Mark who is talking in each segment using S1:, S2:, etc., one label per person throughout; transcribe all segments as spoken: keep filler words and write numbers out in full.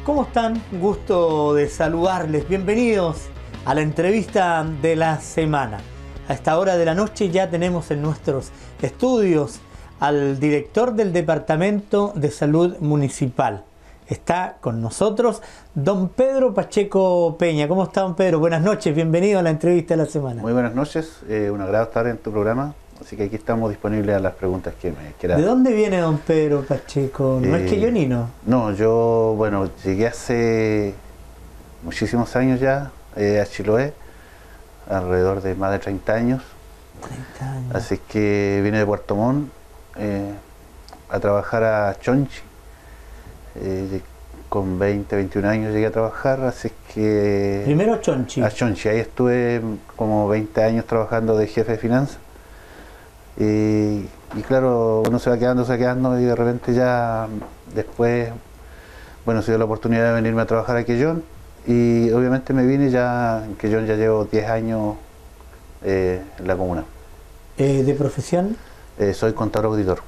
S1: ¿Cómo están? Gusto de saludarles. Bienvenidos a la entrevista de la semana. A esta hora de la noche ya tenemos en nuestros estudios al director del Departamento de Salud Municipal. Está con nosotros don Pedro Pacheco Peña. ¿Cómo está, don Pedro? Buenas noches, bienvenido a la entrevista de la semana.
S2: Muy buenas noches, eh, un agrado estar en tu programa, así que aquí estamos disponibles a las preguntas que me quieras.
S1: ¿De dónde viene don Pedro Pacheco? ¿No eh, es quillonino?
S2: No, yo, bueno, llegué hace muchísimos años ya eh, a Chiloé, alrededor de más de treinta años.
S1: treinta años.
S2: Así que vine de Puerto Montt eh, a trabajar a Chonchi. Eh, con veinte, veintiún años llegué a trabajar, así que...
S1: Primero a Chonchi.
S2: A Chonchi, ahí estuve como veinte años trabajando de jefe de finanzas. Y, y claro, uno se va quedando, se va quedando y de repente ya después, bueno, se dio la oportunidad de venirme a trabajar a Quellón y obviamente me vine ya, en Quellón ya llevo diez años eh, en la comuna.
S1: Eh, ¿De profesión?
S2: Eh, soy contador auditor.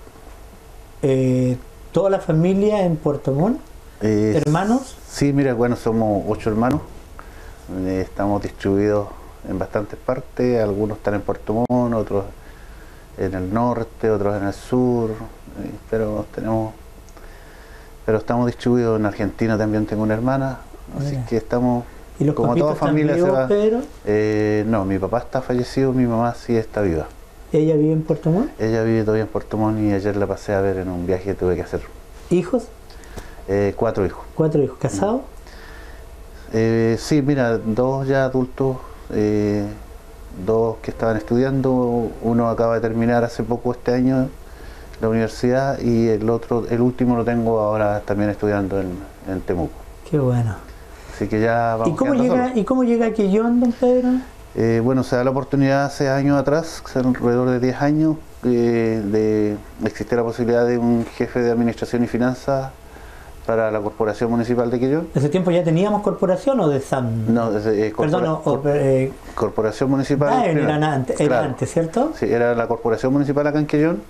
S1: Eh, ¿Toda la familia en Puerto Montt?
S2: Eh,
S1: ¿Hermanos?
S2: Sí, mira, bueno, somos ocho hermanos, eh, estamos distribuidos en bastantes partes, algunos están en Puerto Montt, otros en el norte, otros en el sur, eh, pero tenemos, pero estamos distribuidos en Argentina, también tengo una hermana, así
S1: Mira.
S2: que estamos,
S1: ¿Y los
S2: como toda familia se va.
S1: Pedro?
S2: Eh, no, mi papá está fallecido, mi mamá sí está viva.
S1: ¿Ella vive en Puerto Montt?
S2: Ella vive todavía en Puerto Montt y ayer la pasé a ver en un viaje que tuve que hacer.
S1: ¿Hijos?
S2: Eh, cuatro hijos.
S1: ¿Cuatro hijos? ¿Casados?
S2: Eh, sí, mira, dos ya adultos, eh, dos que estaban estudiando, uno acaba de terminar hace poco este año la universidad y el otro, el último lo tengo ahora también estudiando en, en Temuco.
S1: Qué bueno.
S2: Así que ya vamos.
S1: ¿Y cómo llega,
S2: solos.
S1: ¿y cómo llega a Quellón, don Pedro?
S2: Eh, bueno, se da la oportunidad hace años atrás, alrededor de diez años, eh, de existir la posibilidad de un jefe de administración y finanzas para la Corporación Municipal de Quellón.
S1: ¿Ese tiempo ya teníamos corporación o de S A M?
S2: No, desde, eh,
S1: Perdón, o, o, eh,
S2: Corporación Municipal.
S1: Ah, era, antes, era
S2: claro.
S1: antes, ¿cierto?
S2: Sí, era la Corporación Municipal acá en Quellón.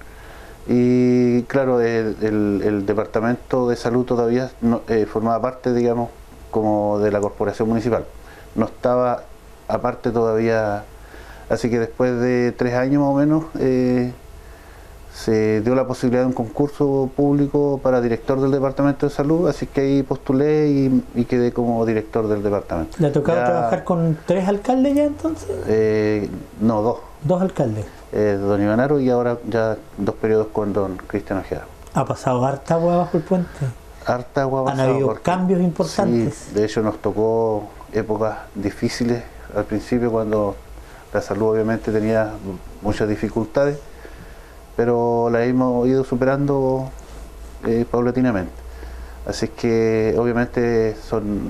S2: Y claro, el, el, el Departamento de Salud todavía no, eh, formaba parte, digamos, como de la Corporación Municipal. No estaba aparte todavía, así que después de tres años más o menos, eh, se dio la posibilidad de un concurso público para director del Departamento de Salud, así que ahí postulé y, y quedé como director del departamento.
S1: ¿Le ha tocado
S2: ya,
S1: trabajar con tres alcaldes ya entonces?
S2: Eh, no, dos.
S1: Dos alcaldes.
S2: Eh, don Ivanaro y ahora ya dos periodos con don Cristian Ojeda.
S1: ¿Ha pasado harta agua bajo el puente?
S2: Harta agua
S1: ¿Han habido porque, cambios importantes?
S2: Sí, de hecho nos tocó épocas difíciles al principio cuando la salud obviamente tenía muchas dificultades, pero la hemos ido superando eh, paulatinamente. Así que obviamente son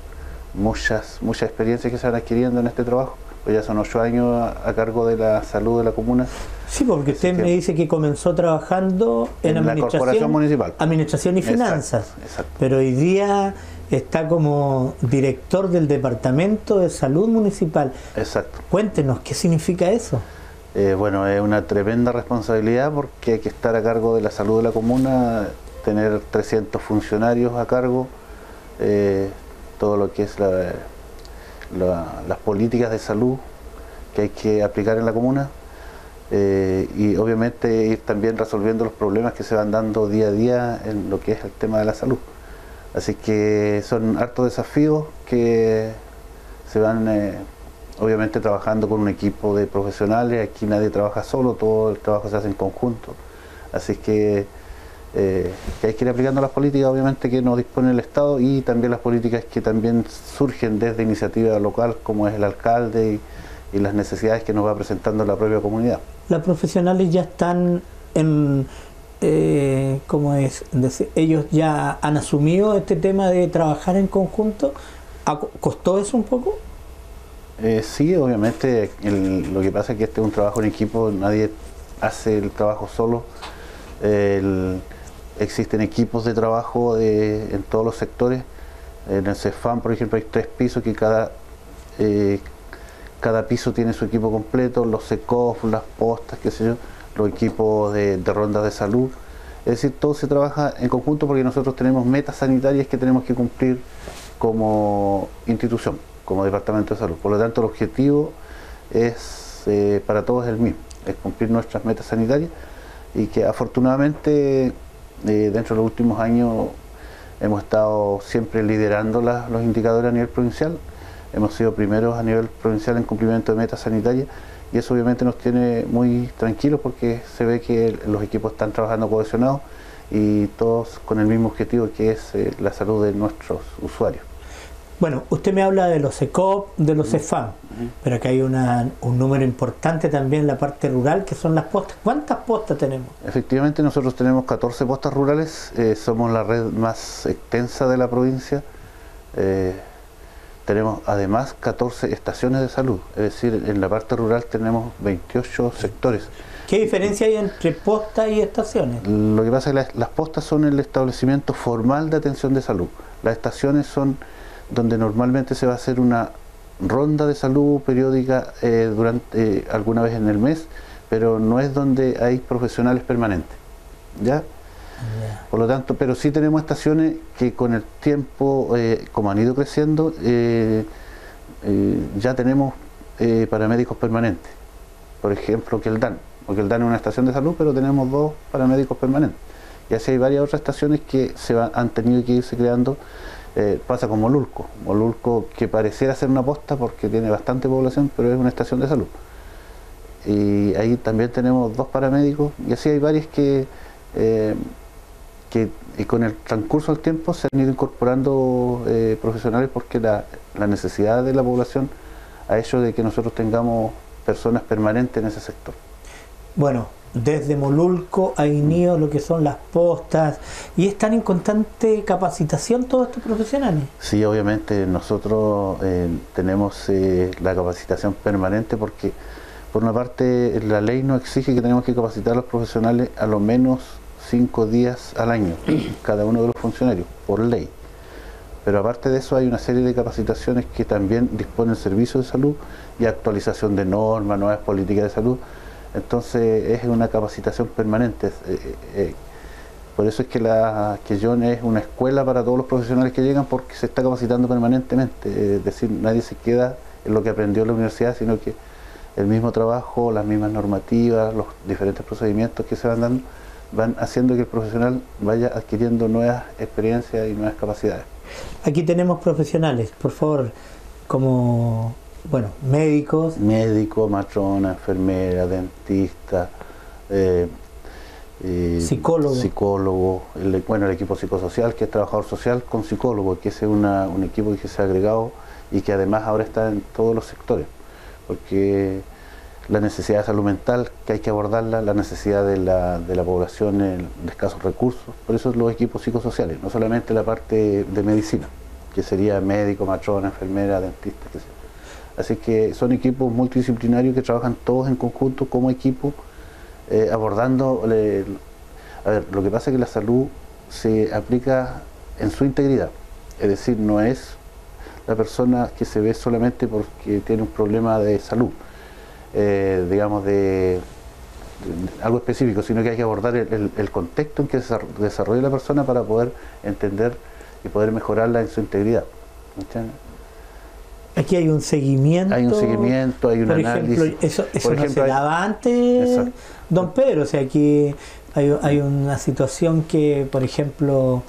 S2: muchas, muchas experiencias que se van adquiriendo en este trabajo. Pues ya son ocho años a, a cargo de la salud de la comuna.
S1: Sí, porque usted me dice que comenzó trabajando en, en administración, la
S2: Corporación Municipal.
S1: Administración y finanzas.
S2: Exacto, exacto.
S1: Pero hoy día está como director del Departamento de Salud Municipal.
S2: Exacto.
S1: Cuéntenos, ¿qué significa eso?
S2: Eh, bueno, es una tremenda responsabilidad porque hay que estar a cargo de la salud de la comuna, tener trescientos funcionarios a cargo, eh, todo lo que es la, la, las políticas de salud que hay que aplicar en la comuna. Eh, y obviamente ir también resolviendo los problemas que se van dando día a día en lo que es el tema de la salud. Así que son hartos desafíos que se van eh, obviamente trabajando con un equipo de profesionales. Aquí nadie trabaja solo, todo el trabajo se hace en conjunto. Así que, eh, que hay que ir aplicando las políticas obviamente que nos dispone el Estado y también las políticas que también surgen desde iniciativa local como es el alcalde y, y las necesidades que nos va presentando la propia comunidad.
S1: Las profesionales ya están en, eh, ¿cómo es? Ellos ya han asumido este tema de trabajar en conjunto. ¿Costó eso un poco?
S2: Eh, sí, obviamente. El, lo que pasa es que este es un trabajo en equipo, nadie hace el trabajo solo. El, existen equipos de trabajo de, en todos los sectores. En el CEFAM, por ejemplo, hay tres pisos que cada... Eh, Cada piso tiene su equipo completo, los SECOF, las postas, qué sé yo, los equipos de, de rondas de salud. Es decir, todo se trabaja en conjunto porque nosotros tenemos metas sanitarias que tenemos que cumplir como institución, como Departamento de Salud. Por lo tanto, el objetivo es eh, para todos el mismo, es cumplir nuestras metas sanitarias y que afortunadamente eh, dentro de los últimos años hemos estado siempre liderando la, los indicadores a nivel provincial. Hemos sido primeros a nivel provincial en cumplimiento de metas sanitarias y eso obviamente nos tiene muy tranquilos porque se ve que los equipos están trabajando cohesionados y todos con el mismo objetivo, que es eh, la salud de nuestros usuarios.
S1: Bueno, usted me habla de los E C O P, de los C E F A M, uh-huh. pero acá hay una, un número importante también en la parte rural, que son las postas. ¿Cuántas postas tenemos?
S2: Efectivamente, nosotros tenemos catorce postas rurales, eh, somos la red más extensa de la provincia. Eh, tenemos además catorce estaciones de salud, es decir, en la parte rural tenemos veintiocho sectores.
S1: ¿Qué diferencia hay entre postas y estaciones?
S2: Lo que pasa es que las, las postas son el establecimiento formal de atención de salud. Las estaciones son donde normalmente se va a hacer una ronda de salud periódica eh, durante eh, alguna vez en el mes, pero no es donde hay profesionales permanentes, ¿ya? Yeah. Por lo tanto, pero sí tenemos estaciones que con el tiempo, eh, como han ido creciendo, eh, eh, ya tenemos eh, paramédicos permanentes. Por ejemplo, Queldán, porque Queldán es una estación de salud, pero tenemos dos paramédicos permanentes. Y así hay varias otras estaciones que se van, han tenido que irse creando. Eh, pasa con Molulco, Molulco que pareciera ser una posta porque tiene bastante población, pero es una estación de salud. Y ahí también tenemos dos paramédicos y así hay varias que, eh, que y con el transcurso del tiempo se han ido incorporando eh, profesionales porque la, la necesidad de la población ha hecho de que nosotros tengamos personas permanentes en ese sector.
S1: Bueno, desde Molulco a Inío, lo que son las postas, y están en constante capacitación todos estos profesionales.
S2: Sí, obviamente nosotros eh, tenemos eh, la capacitación permanente porque por una parte la ley nos exige que tenemos que capacitar a los profesionales a lo menos cinco días al año, cada uno de los funcionarios, por ley. Pero aparte de eso hay una serie de capacitaciones que también dispone el Servicio de Salud y actualización de normas, nuevas políticas de salud. Entonces es una capacitación permanente. Eh, eh, por eso es que la que John es una escuela para todos los profesionales que llegan porque se está capacitando permanentemente. Eh, es decir, nadie se queda en lo que aprendió en la universidad, sino que el mismo trabajo, las mismas normativas, los diferentes procedimientos que se van dando, van haciendo que el profesional vaya adquiriendo nuevas experiencias y nuevas capacidades.
S1: Aquí tenemos profesionales, por favor, como... Bueno, médicos.
S2: Médico, matrona, enfermera, dentista, eh, eh,
S1: psicólogo.
S2: Psicólogo, el, bueno, el equipo psicosocial, que es trabajador social con psicólogo, que ese es una, un equipo que se ha agregado y que además ahora está en todos los sectores, porque la necesidad de salud mental, que hay que abordarla, la necesidad de la, de la población de escasos recursos, por eso los equipos psicosociales, no solamente la parte de medicina, que sería médico, matrona, enfermera, dentista, que sea. Así que son equipos multidisciplinarios que trabajan todos en conjunto como equipo, eh, abordando... Le, a ver, lo que pasa es que la salud se aplica en su integridad, es decir, no es la persona que se ve solamente porque tiene un problema de salud, eh, digamos, de, de, de algo específico, sino que hay que abordar el, el, el contexto en que se desarrolla la persona para poder entender y poder mejorarla en su integridad. ¿Entiendes?
S1: Aquí hay un seguimiento.
S2: Hay un seguimiento, hay un
S1: por
S2: análisis.
S1: Ejemplo, eso eso
S2: por
S1: no
S2: ejemplo,
S1: se daba
S2: hay...
S1: antes,
S2: Exacto.
S1: Don Pedro. O sea, aquí hay, hay una situación que, por ejemplo,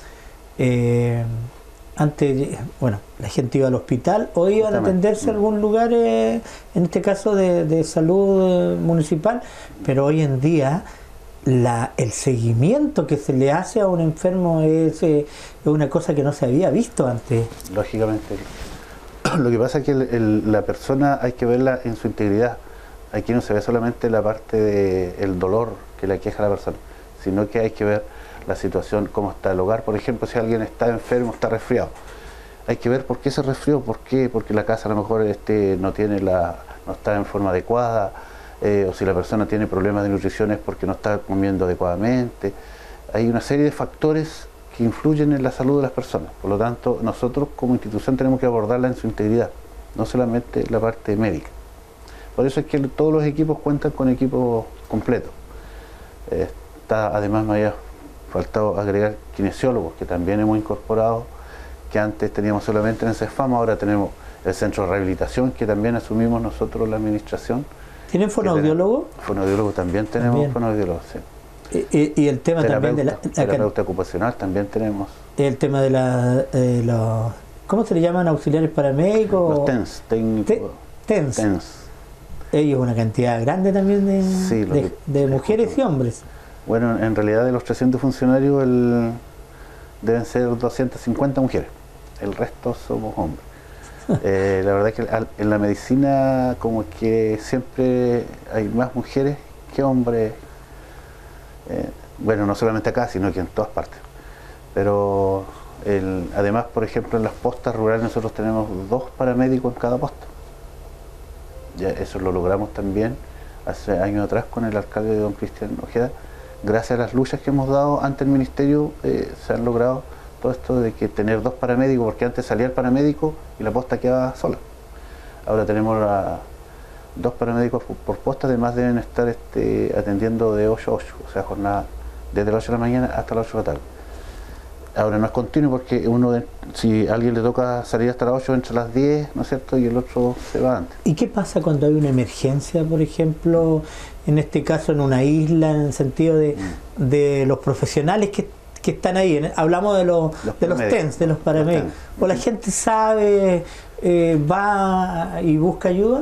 S1: eh, antes, bueno, la gente iba al hospital o iban a atenderse a algún lugar, eh, en este caso de, de salud municipal, pero hoy en día la, el seguimiento que se le hace a un enfermo es, eh, es una cosa que no se había visto antes.
S2: Lógicamente. Lo que pasa es que el, el, la persona hay que verla en su integridad. Aquí no se ve solamente la parte del dolor que le aqueja a la persona, sino que hay que ver la situación, cómo está el hogar. Por ejemplo, si alguien está enfermo, está resfriado, hay que ver por qué se resfrió, por qué, porque la casa a lo mejor este, no, tiene la, no está en forma adecuada, eh, o si la persona tiene problemas de nutrición es porque no está comiendo adecuadamente. Hay una serie de factores que influyen en la salud de las personas. Por lo tanto, nosotros como institución tenemos que abordarla en su integridad, no solamente la parte médica. Por eso es que todos los equipos cuentan con equipos completos. Eh, está, además me había faltó agregar kinesiólogos, que también hemos incorporado, que antes teníamos solamente en el CESFAM, ahora tenemos el centro de rehabilitación, que también asumimos nosotros la administración.
S1: ¿Tienen fonoaudiólogo?
S2: Fonoaudiólogo también tenemos, también. Fonoaudiólogo, sí.
S1: Y, y el tema terapeuta, también de la, la
S2: terapeuta ocupacional también tenemos.
S1: El tema de la, eh, los, ¿cómo se le llaman? Auxiliares paramédicos.
S2: Los T E N S, técnicos.
S1: T E N S. T E N S. Ellos una cantidad grande también de, sí, de, que, de mujeres y hombres.
S2: Bueno, en realidad de los trescientos funcionarios el, deben ser doscientas cincuenta mujeres, el resto somos hombres. Eh, la verdad es que en la medicina como que siempre hay más mujeres que hombres, eh, bueno, no solamente acá, sino que en todas partes. Pero el, además, por ejemplo, en las postas rurales nosotros tenemos dos paramédicos en cada posta. Ya eso lo logramos también hace años atrás con el alcalde don Cristian Ojeda. Gracias a las luchas que hemos dado ante el ministerio, eh, se han logrado todo esto de que tener dos paramédicos, porque antes salía el paramédico y la posta quedaba sola. Ahora tenemos a dos paramédicos por, por posta, además deben estar este, atendiendo de ocho a ocho, o sea, jornada desde las ocho de la mañana hasta las ocho de la tarde. Ahora no es continuo porque uno, si a alguien le toca salir hasta las ocho, entre las diez, ¿no es cierto? Y el otro se va antes.
S1: ¿Y qué pasa cuando hay una emergencia, por ejemplo, en este caso en una isla, en el sentido de, mm. de los profesionales que, que están ahí? En, hablamos de los, los de los T E N S, de los paramédicos. ¿O la gente sabe, eh, va y busca ayuda?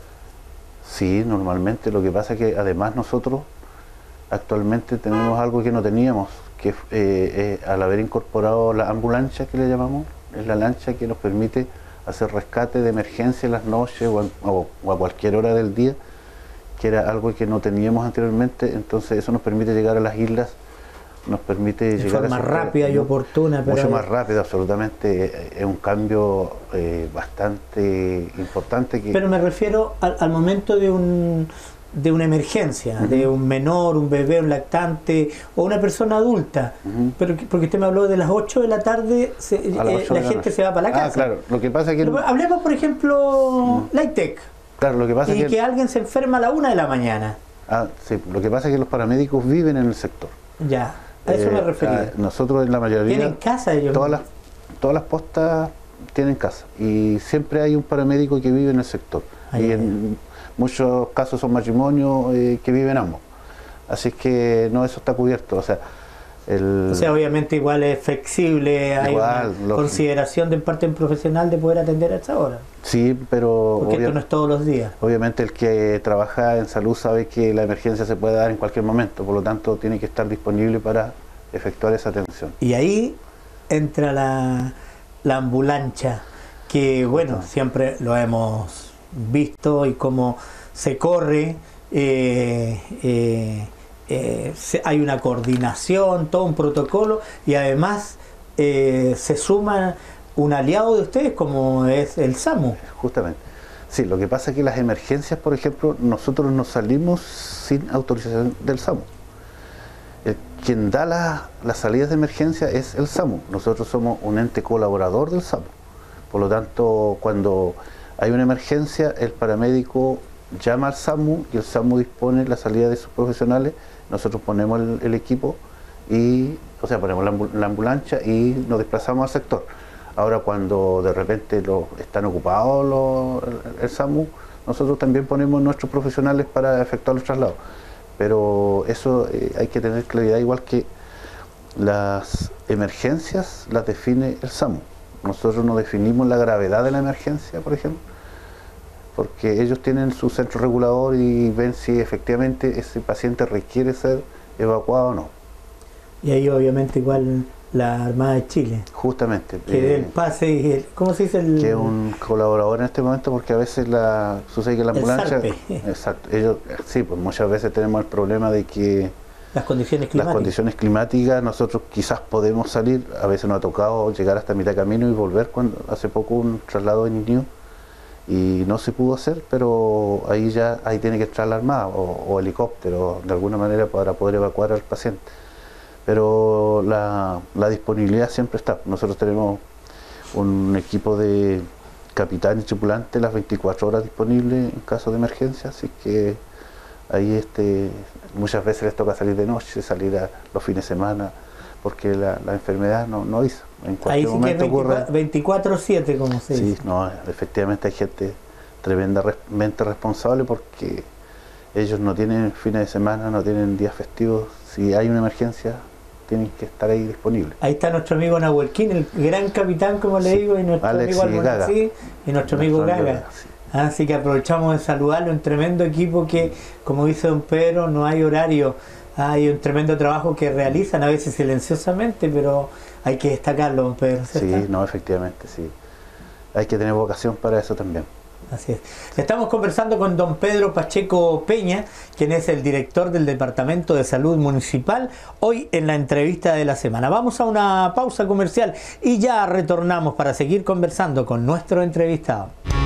S2: Sí, normalmente. Lo que pasa es que además nosotros actualmente tenemos algo que no teníamos, que eh, eh, al haber incorporado la ambulancia, que le llamamos, es la lancha que nos permite hacer rescate de emergencia en las noches o, en, o, o a cualquier hora del día, que era algo que no teníamos anteriormente. Entonces eso nos permite llegar a las islas, nos permite
S1: de
S2: llegar
S1: forma
S2: a
S1: rápida y oportuna.
S2: Mucho
S1: pero...
S2: más rápido, absolutamente. Es un cambio eh, bastante importante. Que...
S1: Pero me refiero al, al momento de un... de una emergencia, uh-huh. de un menor, un bebé, un lactante o una persona adulta, uh-huh. pero porque usted me habló de las ocho de la tarde, se, eh, la, la gente noche. se va para la casa.
S2: Ah, claro, lo que pasa es que...
S1: Hablemos, por ejemplo, uh-huh. Lightech,
S2: claro, lo que pasa
S1: y
S2: es que...
S1: que alguien se enferma a la una de la mañana.
S2: Ah, sí, lo que pasa es que los paramédicos viven en el sector.
S1: Ya, a eso eh, me refería.
S2: Nosotros en la mayoría...
S1: ¿Tienen casa ellos?
S2: Todas las, todas las postas tienen casa, y siempre hay un paramédico que vive en el sector. Ay, y en, muchos casos son matrimonios eh, que viven ambos, así que no, eso está cubierto. O sea, el,
S1: o sea obviamente igual es flexible, hay igual, una consideración de parte del profesional de poder atender a esa hora.
S2: Sí, pero
S1: porque esto no es todos los días.
S2: Obviamente el que trabaja en salud sabe que la emergencia se puede dar en cualquier momento, por lo tanto tiene que estar disponible para efectuar esa atención.
S1: Y ahí entra la, la ambulancia, que bueno, uh-huh. siempre lo hemos visto y cómo se corre, eh, eh, eh, se, hay una coordinación, todo un protocolo, y además eh, se suma un aliado de ustedes como es el SAMU.
S2: Justamente. Sí, lo que pasa es que las emergencias, por ejemplo, nosotros no salimos sin autorización del SAMU. El, quien da la, las salidas de emergencia es el SAMU. Nosotros somos un ente colaborador del SAMU. Por lo tanto, cuando hay una emergencia, el paramédico llama al SAMU y el SAMU dispone la salida de sus profesionales. Nosotros ponemos el, el equipo, y, o sea, ponemos la, la ambulancia y nos desplazamos al sector. Ahora, cuando de repente lo, están ocupados los, el, el SAMU, nosotros también ponemos nuestros profesionales para efectuar los traslados. Pero eso eh, hay que tener claridad, igual que las emergencias las define el SAMU. Nosotros no definimos la gravedad de la emergencia, por ejemplo, porque ellos tienen su centro regulador y ven si efectivamente ese paciente requiere ser evacuado o no.
S1: Y ahí obviamente igual la Armada de Chile.
S2: Justamente.
S1: Que eh, el pase y el, ¿cómo se dice? El,
S2: que es un colaborador en este momento, porque a veces la, sucede que la ambulancia...
S1: El SARPE.
S2: Exacto. Ellos, sí, pues muchas veces tenemos el problema de que
S1: las condiciones climáticas.
S2: Las condiciones climáticas, nosotros quizás podemos salir, a veces nos ha tocado llegar hasta mitad de camino y volver. Cuando hace poco un traslado en Ñuñoa y no se pudo hacer, pero ahí ya ahí tiene que entrar la Armada o, o helicóptero de alguna manera para poder evacuar al paciente. Pero la, la disponibilidad siempre está. Nosotros tenemos un equipo de capitán y tripulante las veinticuatro horas disponibles en caso de emergencia, así que ahí este, muchas veces les toca salir de noche, salir a los fines de semana, porque la, la enfermedad no, no avisa. En cualquier
S1: Ahí sí
S2: momento
S1: que
S2: ocurre.
S1: veinticuatro siete, como se
S2: Sí,
S1: dice.
S2: no, efectivamente hay gente tremendamente responsable porque ellos no tienen fines de semana, no tienen días festivos. Si hay una emergencia, tienen que estar ahí disponibles.
S1: Ahí está nuestro amigo Nahuelquín, el gran capitán, como le
S2: Sí,
S1: digo, y nuestro
S2: Alex
S1: amigo
S2: y Gaga.
S1: Almonacid, y nuestro amigo
S2: Nuestro amigo
S1: Gaga.
S2: Gaga, sí.
S1: Así que aprovechamos de saludarlo, un tremendo equipo que, como dice don Pedro, no hay horario, hay un tremendo trabajo que realizan, a veces silenciosamente, pero hay que destacarlo, don Pedro, ¿cierto?
S2: Sí, no, efectivamente, sí. Hay que tener vocación para eso también.
S1: Así es. Estamos conversando con don Pedro Pacheco Peña, quien es el director del Departamento de Salud Municipal, hoy en la entrevista de la semana. Vamos a una pausa comercial y ya retornamos para seguir conversando con nuestro entrevistado.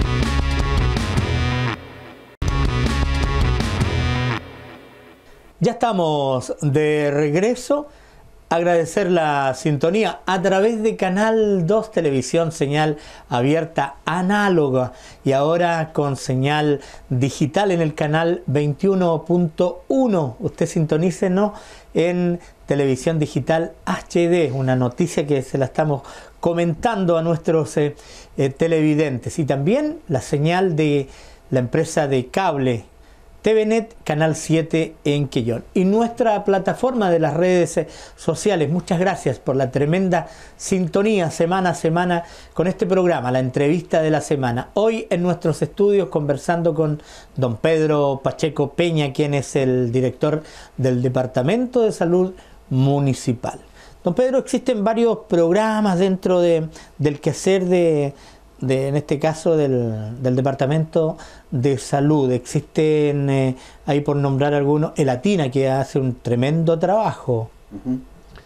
S1: Ya estamos de regreso. Agradecer la sintonía a través de Canal dos Televisión, señal abierta análoga, y ahora con señal digital en el canal veintiuno punto uno. Usted sintonícenos en televisión digital H D, una noticia que se la estamos comentando a nuestros eh, eh, televidentes. Y también la señal de la empresa de cable T V Net, Canal siete en Quellón. Y nuestra plataforma de las redes sociales. Muchas gracias por la tremenda sintonía semana a semana con este programa, la entrevista de la semana. Hoy en nuestros estudios conversando con don Pedro Pacheco Peña, quien es el director del Departamento de Salud Municipal. Don Pedro, existen varios programas dentro de, del quehacer de... De, en este caso del, del Departamento de Salud. Existen, eh, ahí por nombrar algunos, el Atina, que hace un tremendo trabajo.
S2: Uh-huh.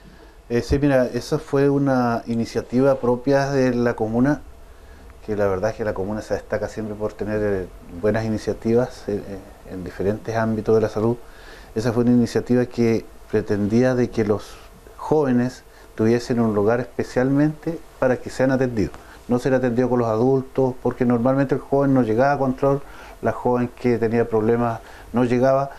S2: eh, sí, mira, esa fue una iniciativa propia de la comuna, que la verdad es que la comuna se destaca siempre por tener eh, buenas iniciativas eh, en diferentes ámbitos de la salud. Esa fue una iniciativa que pretendía de que los jóvenes tuviesen un lugar especialmente para que sean atendidos. No ser atendido con los adultos, porque normalmente el joven no llegaba a control, la joven que tenía problemas no llegaba.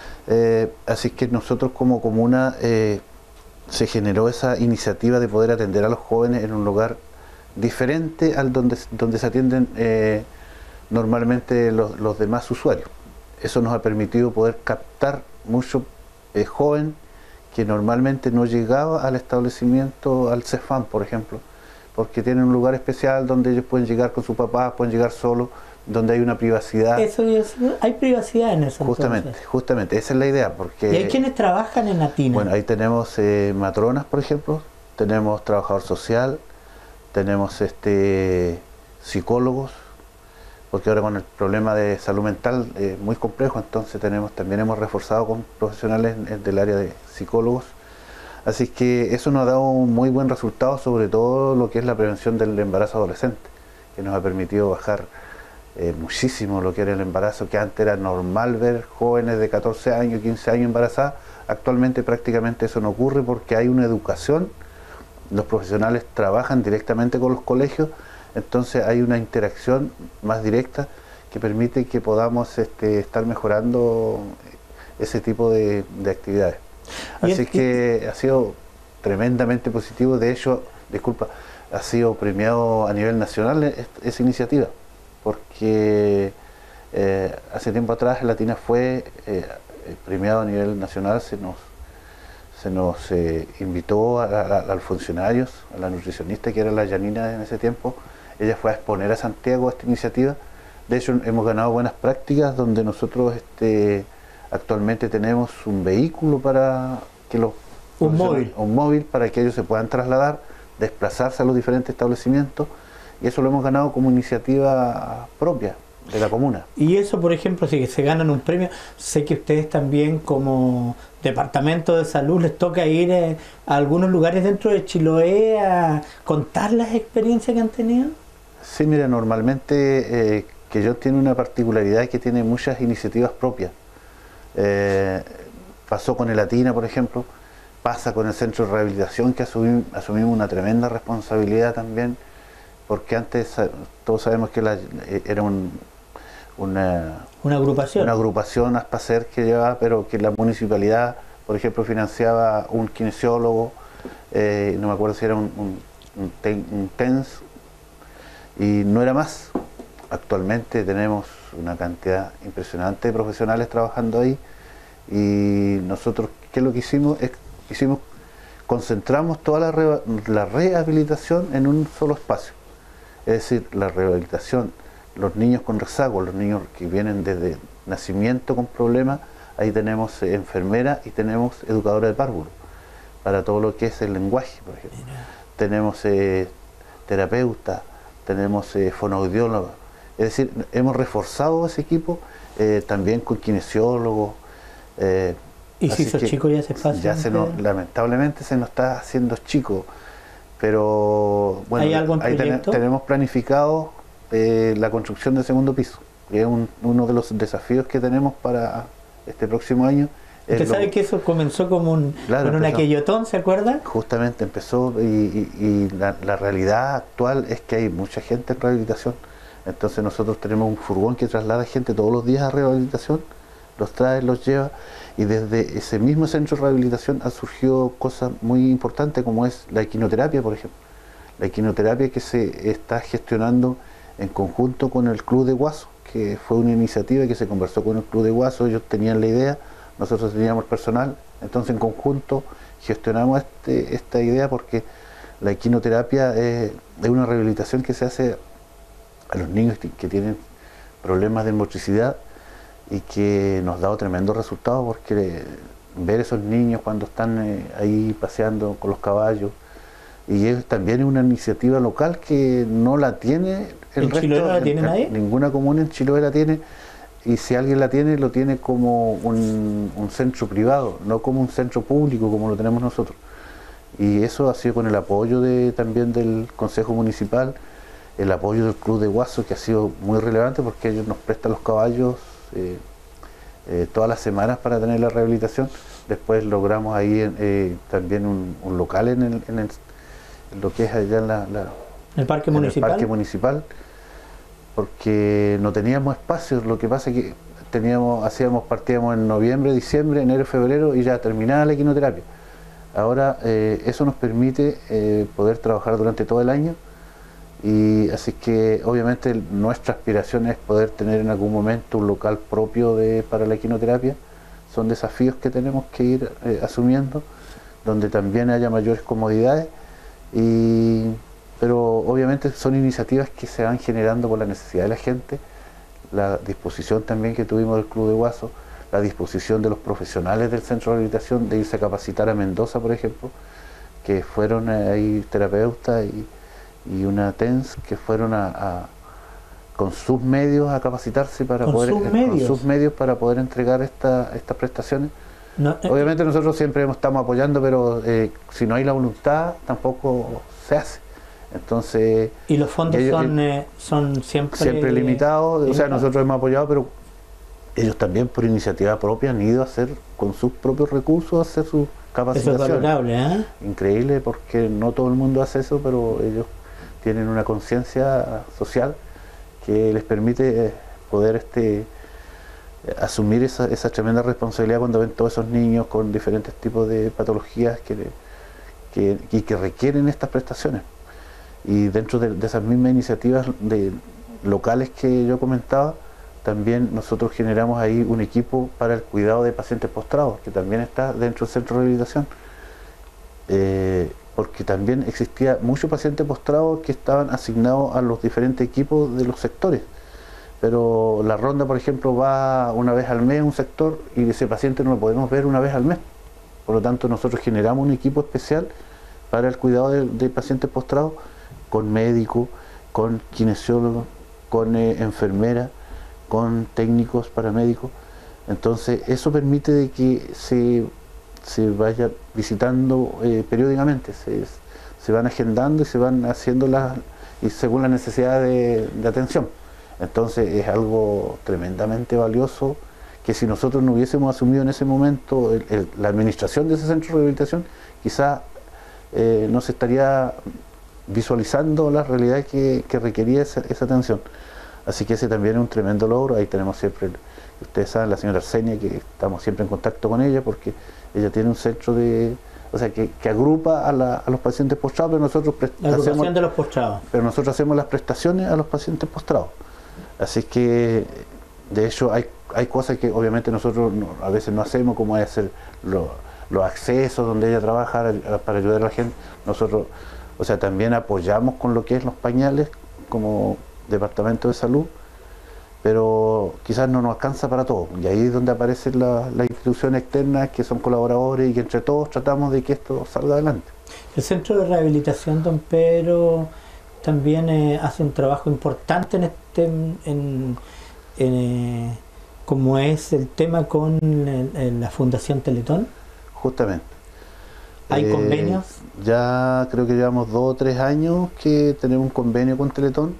S2: Eh, así que nosotros como comuna eh, se generó esa iniciativa de poder atender a los jóvenes en un lugar diferente al donde, donde se atienden eh, normalmente los, los demás usuarios. Eso nos ha permitido poder captar mucho eh, joven que normalmente no llegaba al establecimiento, al CEFAM, por ejemplo, porque tienen un lugar especial donde ellos pueden llegar con su papá, pueden llegar solos, donde hay una privacidad.
S1: Eso es, hay privacidad en eso.
S2: Justamente, entonces. justamente, esa es la idea. Porque,
S1: ¿y hay quienes trabajan en Atina?
S2: Bueno, ahí tenemos eh, matronas, por ejemplo, tenemos trabajador social, tenemos este psicólogos, porque ahora con el problema de salud mental es eh, muy complejo, entonces tenemos también hemos reforzado con profesionales del área de psicólogos. Así que eso nos ha dado un muy buen resultado, sobre todo lo que es la prevención del embarazo adolescente, que nos ha permitido bajar eh, muchísimo lo que era el embarazo, que antes era normal ver jóvenes de catorce años, quince años embarazadas. Actualmente prácticamente eso no ocurre porque hay una educación, los profesionales trabajan directamente con los colegios, entonces hay una interacción más directa que permite que podamos este, estar mejorando ese tipo de, de actividades. Así que ha sido tremendamente positivo. De hecho, disculpa, ha sido premiado a nivel nacional esa iniciativa, porque eh, hace tiempo atrás la Atina fue eh, premiado a nivel nacional. Se nos se nos eh, invitó a, a, a los funcionarios, a la nutricionista que era la Yanina en ese tiempo. Ella fue a exponer a Santiago esta iniciativa. De hecho, hemos ganado buenas prácticas donde nosotros este actualmente tenemos un vehículo para que los
S1: un móvil
S2: un móvil para que ellos se puedan trasladar, desplazarse a los diferentes establecimientos, y eso lo hemos ganado como iniciativa propia de la comuna.
S1: Y eso, por ejemplo, si se ganan un premio, sé que ustedes también como Departamento de Salud les toca ir eh, a algunos lugares dentro de Chiloé a contar las experiencias que han tenido.
S2: Sí, mira, normalmente eh, Quellón tiene una particularidad, que tiene muchas iniciativas propias. Eh, pasó con el Atina, por ejemplo, pasa con el centro de rehabilitación, que asumimos, asumimos una tremenda responsabilidad también, porque antes todos sabemos que la, era un, una,
S1: una agrupación
S2: una agrupación Aspacer que llevaba, pero que la municipalidad, por ejemplo, financiaba un kinesiólogo, eh, no me acuerdo si era un, un, un, ten, un TENS, y no era más. Actualmente tenemos una cantidad impresionante de profesionales trabajando ahí, y nosotros, ¿qué es lo que hicimos? Es, hicimos concentramos toda la, re, la rehabilitación en un solo espacio. Es decir, la rehabilitación, los niños con rezago, los niños que vienen desde nacimiento con problemas, ahí tenemos eh, enfermera y tenemos educadora de párvulo, para todo lo que es el lenguaje, por ejemplo. Mira. Tenemos eh, terapeuta, tenemos eh, fonoaudiólogo. Es decir, hemos reforzado ese equipo eh, también con kinesiólogos. Eh,
S1: ¿Y si esos chicos ya se pasan?
S2: Ya se nos, lamentablemente se nos está haciendo chico, pero bueno,
S1: ¿hay algo en
S2: ahí ten, tenemos planificado eh, la construcción del segundo piso, que es un, uno de los desafíos que tenemos para este próximo año.
S1: Usted sabe lo, que eso comenzó como un, claro, con un aquellotón, ¿se acuerda?
S2: Justamente empezó, y, y, y la, la realidad actual es que hay mucha gente en rehabilitación. Entonces nosotros tenemos un furgón que traslada gente todos los días a rehabilitación, los trae, los lleva, y desde ese mismo centro de rehabilitación han surgido cosas muy importantes, como es la equinoterapia, por ejemplo. La equinoterapia que se está gestionando en conjunto con el Club de Guaso, que fue una iniciativa que se conversó con el Club de Guaso. Ellos tenían la idea, nosotros teníamos el personal, entonces en conjunto gestionamos este, esta idea, porque la equinoterapia es, es una rehabilitación que se hace a los niños que tienen problemas de motricidad, y que nos ha dado tremendo resultado, porque ver esos niños cuando están eh, ahí paseando con los caballos, y es también una iniciativa local que no la tiene el
S1: ¿En
S2: resto,
S1: Chiloé no la tiene nadie?
S2: Ninguna comuna en Chiloé la tiene, y si alguien la tiene, lo tiene como un, un centro privado, no como un centro público como lo tenemos nosotros. Y eso ha sido con el apoyo de, también del Consejo Municipal, el apoyo del Club de Guaso, que ha sido muy relevante, porque ellos nos prestan los caballos Eh, eh, todas las semanas para tener la rehabilitación. Después logramos ahí eh, también un, un local en, el, en, el, en lo que es allá en, la, la,
S1: ¿El parque
S2: en
S1: municipal?
S2: el parque municipal, porque no teníamos espacio. Lo que pasa es que teníamos, hacíamos, partíamos en noviembre, diciembre, enero, febrero, y ya terminaba la equinoterapia. Ahora eh, eso nos permite eh, poder trabajar durante todo el año. Y así que obviamente nuestra aspiración es poder tener en algún momento un local propio de, para la equinoterapia. Son desafíos que tenemos que ir eh, asumiendo, donde también haya mayores comodidades, y, pero obviamente son iniciativas que se van generando por la necesidad de la gente, la disposición también que tuvimos del Club de Guaso, la disposición de los profesionales del centro de rehabilitación de irse a capacitar a Mendoza, por ejemplo, que fueron eh, ahí terapeutas y y una TENS que fueron a, a con sus medios a capacitarse para
S1: ¿Con
S2: poder
S1: sus
S2: eh,
S1: medios?
S2: con sus medios para poder entregar esta, estas prestaciones. No, eh, Obviamente nosotros siempre estamos apoyando, pero eh, si no hay la voluntad tampoco se hace. Entonces,
S1: y los fondos ellos, son, eh, son siempre
S2: siempre limitados, limitados. O sea, nosotros hemos apoyado, pero ellos también por iniciativa propia han ido a hacer con sus propios recursos, a hacer sus capacitaciones.
S1: Eso es valorable, ¿eh?
S2: Increíble, porque no todo el mundo hace eso, pero ellos tienen una conciencia social que les permite poder este, asumir esa, esa tremenda responsabilidad cuando ven todos esos niños con diferentes tipos de patologías que, que, y que requieren estas prestaciones. Y dentro de, de esas mismas iniciativas de, locales que yo comentaba, también nosotros generamos ahí un equipo para el cuidado de pacientes postrados, que también está dentro del centro de rehabilitación. Eh, porque también existía muchos pacientes postrados que estaban asignados a los diferentes equipos de los sectores. Pero la ronda, por ejemplo, va una vez al mes a un sector, y ese paciente no lo podemos ver una vez al mes. Por lo tanto, nosotros generamos un equipo especial para el cuidado de, de pacientes postrados, con médicos, con kinesiólogos, con eh, enfermeras, con técnicos paramédicos. Entonces, eso permite de que se... se vaya visitando eh, periódicamente, se, se van agendando y se van haciendo las, y según la necesidad de, de atención. Entonces es algo tremendamente valioso, que si nosotros no hubiésemos asumido en ese momento el, el, la administración de ese centro de rehabilitación, quizá eh, no se estaría visualizando la realidad que, que requería esa, esa atención. Así que ese también es un tremendo logro. Ahí tenemos siempre, el, ustedes saben, la señora Arsenia, que estamos siempre en contacto con ella, porque ella tiene un centro de o sea, que, que agrupa a, la, a los pacientes postrados, pero nosotros
S1: la agrupación hacemos, de los postrados.
S2: Pero nosotros hacemos las prestaciones a los pacientes postrados. Así que, de hecho, hay, hay cosas que obviamente nosotros no, a veces no hacemos, como es hacer lo, los accesos donde ella trabaja para ayudar a la gente. Nosotros, o sea, también apoyamos con lo que es los pañales como departamento de salud, pero quizás no nos alcanza para todo, y ahí es donde aparecen las la instituciones externas que son colaboradores y que entre todos tratamos de que esto salga adelante.
S1: El Centro de Rehabilitación Don Pedro también eh, hace un trabajo importante en este, en, en, eh, como es el tema con el, el, la Fundación Teletón.
S2: Justamente.
S1: ¿Hay eh, convenios?
S2: Ya creo que llevamos dos o tres años que tenemos un convenio con Teletón,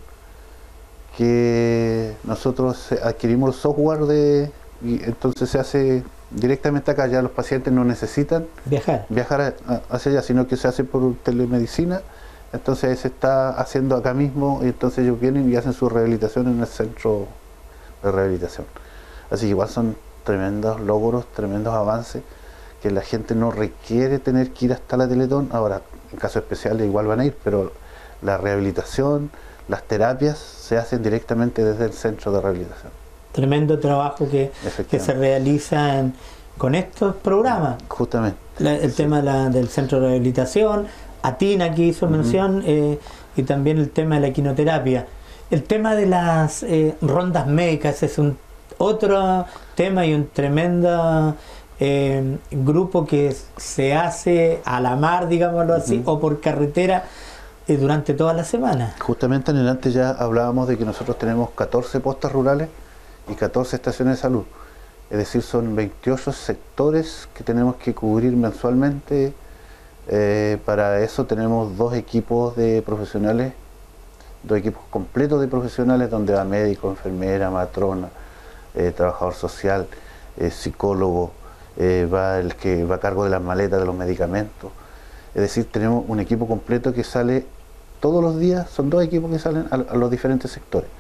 S2: que nosotros adquirimos el software de, y entonces se hace directamente acá, ya los pacientes no necesitan
S1: viajar,
S2: viajar hacia allá, sino que se hace por telemedicina, entonces se está haciendo acá mismo y entonces ellos vienen y hacen su rehabilitación en el centro de rehabilitación. Así que igual son tremendos logros, tremendos avances, que la gente no requiere tener que ir hasta la Teletón. Ahora, en casos especiales igual van a ir, pero la rehabilitación, las terapias se hacen directamente desde el centro de rehabilitación.
S1: Tremendo trabajo que, que se realiza en, con estos programas.
S2: Justamente.
S1: La, el sí. tema de la, del centro de rehabilitación, Atina que hizo mención, uh-huh. eh, y también el tema de la quinoterapia. El tema de las eh, rondas médicas es un otro tema y un tremendo eh, grupo que se hace a la mar, digámoslo así, uh-huh. o por carretera, durante toda la semana.
S2: Justamente en el antes ya hablábamos de que nosotros tenemos catorce postas rurales y catorce estaciones de salud, es decir, son veintiocho sectores que tenemos que cubrir mensualmente. Eh, para eso tenemos dos equipos de profesionales, dos equipos completos de profesionales donde va médico, enfermera, matrona, eh, trabajador social, eh, psicólogo, eh, va el que va a cargo de las maletas de los medicamentos. Es decir, tenemos un equipo completo que sale todos los días, son dos equipos que salen a, a los diferentes sectores.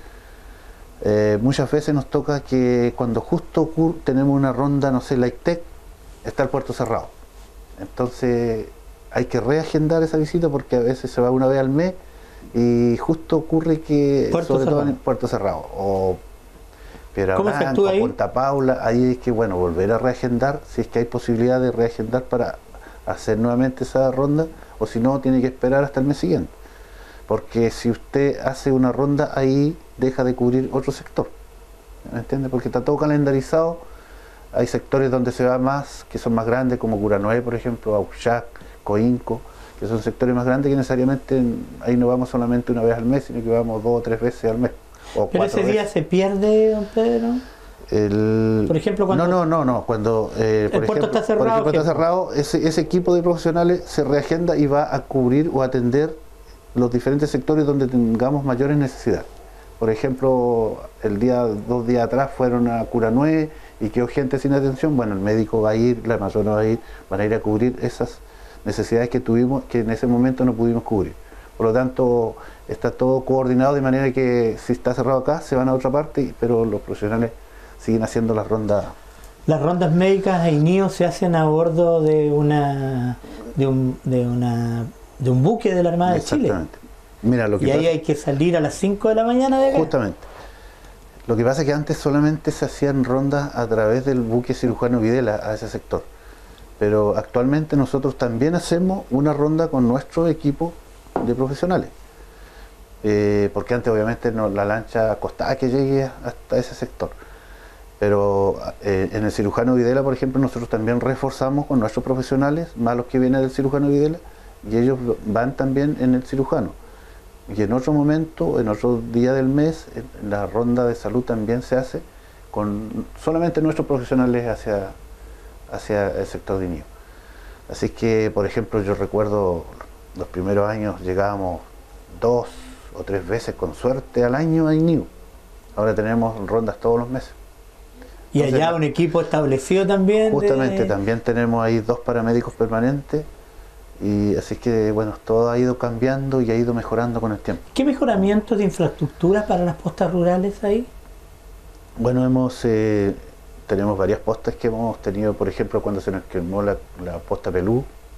S2: Eh, muchas veces nos toca que cuando justo ocurre, tenemos una ronda, no sé, la I C T E C, está el puerto cerrado. Entonces hay que reagendar esa visita porque a veces se va una vez al mes y justo ocurre que,
S1: puerto
S2: sobre
S1: cerrado.
S2: todo en el puerto cerrado, o Piedra Blanca, o Punta Paula, ahí es que, bueno, volver a reagendar, si es que hay posibilidad de reagendar para hacer nuevamente esa ronda, o si no, tiene que esperar hasta el mes siguiente. Porque si usted hace una ronda ahí, deja de cubrir otro sector. ¿Me entiende? Porque está todo calendarizado. Hay sectores donde se va más, que son más grandes, como Curanué, por ejemplo, Auchac, Coinco, que son sectores más grandes que necesariamente ahí no vamos solamente una vez al mes, sino que vamos dos o tres veces al mes. O
S1: ¿Pero ese día
S2: veces.
S1: se pierde, don Pedro?
S2: El...
S1: Por ejemplo, cuando...
S2: No, no, no, no. Cuando eh, por
S1: el puerto
S2: ejemplo,
S1: está cerrado,
S2: por ejemplo, está cerrado, ese, ese equipo de profesionales se reagenda y va a cubrir o atender los diferentes sectores donde tengamos mayores necesidades. Por ejemplo, el día, dos días atrás fueron a Curanué y quedó gente sin atención. Bueno, el médico va a ir, la matrona va a ir, van a ir a cubrir esas necesidades que tuvimos, que en ese momento no pudimos cubrir. Por lo tanto, está todo coordinado de manera que si está cerrado acá, se van a otra parte, pero los profesionales siguen haciendo las rondas.
S1: Las rondas médicas e I N I O se hacen a bordo de una de un, de una de un buque de la Armada de Chile.
S2: Exactamente. Mira, lo que
S1: y ahí
S2: pasa,
S1: hay que salir a las cinco de la mañana de acá.
S2: Justamente. Lo que pasa es que antes solamente se hacían rondas a través del buque cirujano Videla a ese sector. Pero actualmente nosotros también hacemos una ronda con nuestro equipo de profesionales. Eh, porque antes obviamente no, la lancha costaba que llegue hasta ese sector. Pero eh, en el cirujano Videla, por ejemplo, nosotros también reforzamos con nuestros profesionales, más los que vienen del cirujano Videla, y ellos van también en el cirujano. Y en otro momento, en otro día del mes, la ronda de salud también se hace con solamente nuestros profesionales hacia, hacia el sector de I N I O. Así que, por ejemplo, yo recuerdo los primeros años llegábamos dos o tres veces con suerte al año a I N I O. Ahora tenemos rondas todos los meses.
S1: Y Entonces, allá un equipo establecido también.
S2: Justamente,
S1: de...
S2: también tenemos ahí dos paramédicos permanentes. Y así que, bueno, todo ha ido cambiando y ha ido mejorando con el tiempo.
S1: ¿Qué mejoramientos de infraestructura para las postas rurales ahí?
S2: Bueno, hemos eh, tenemos varias postas que hemos tenido, por ejemplo, cuando se nos quemó la, la posta Pelú,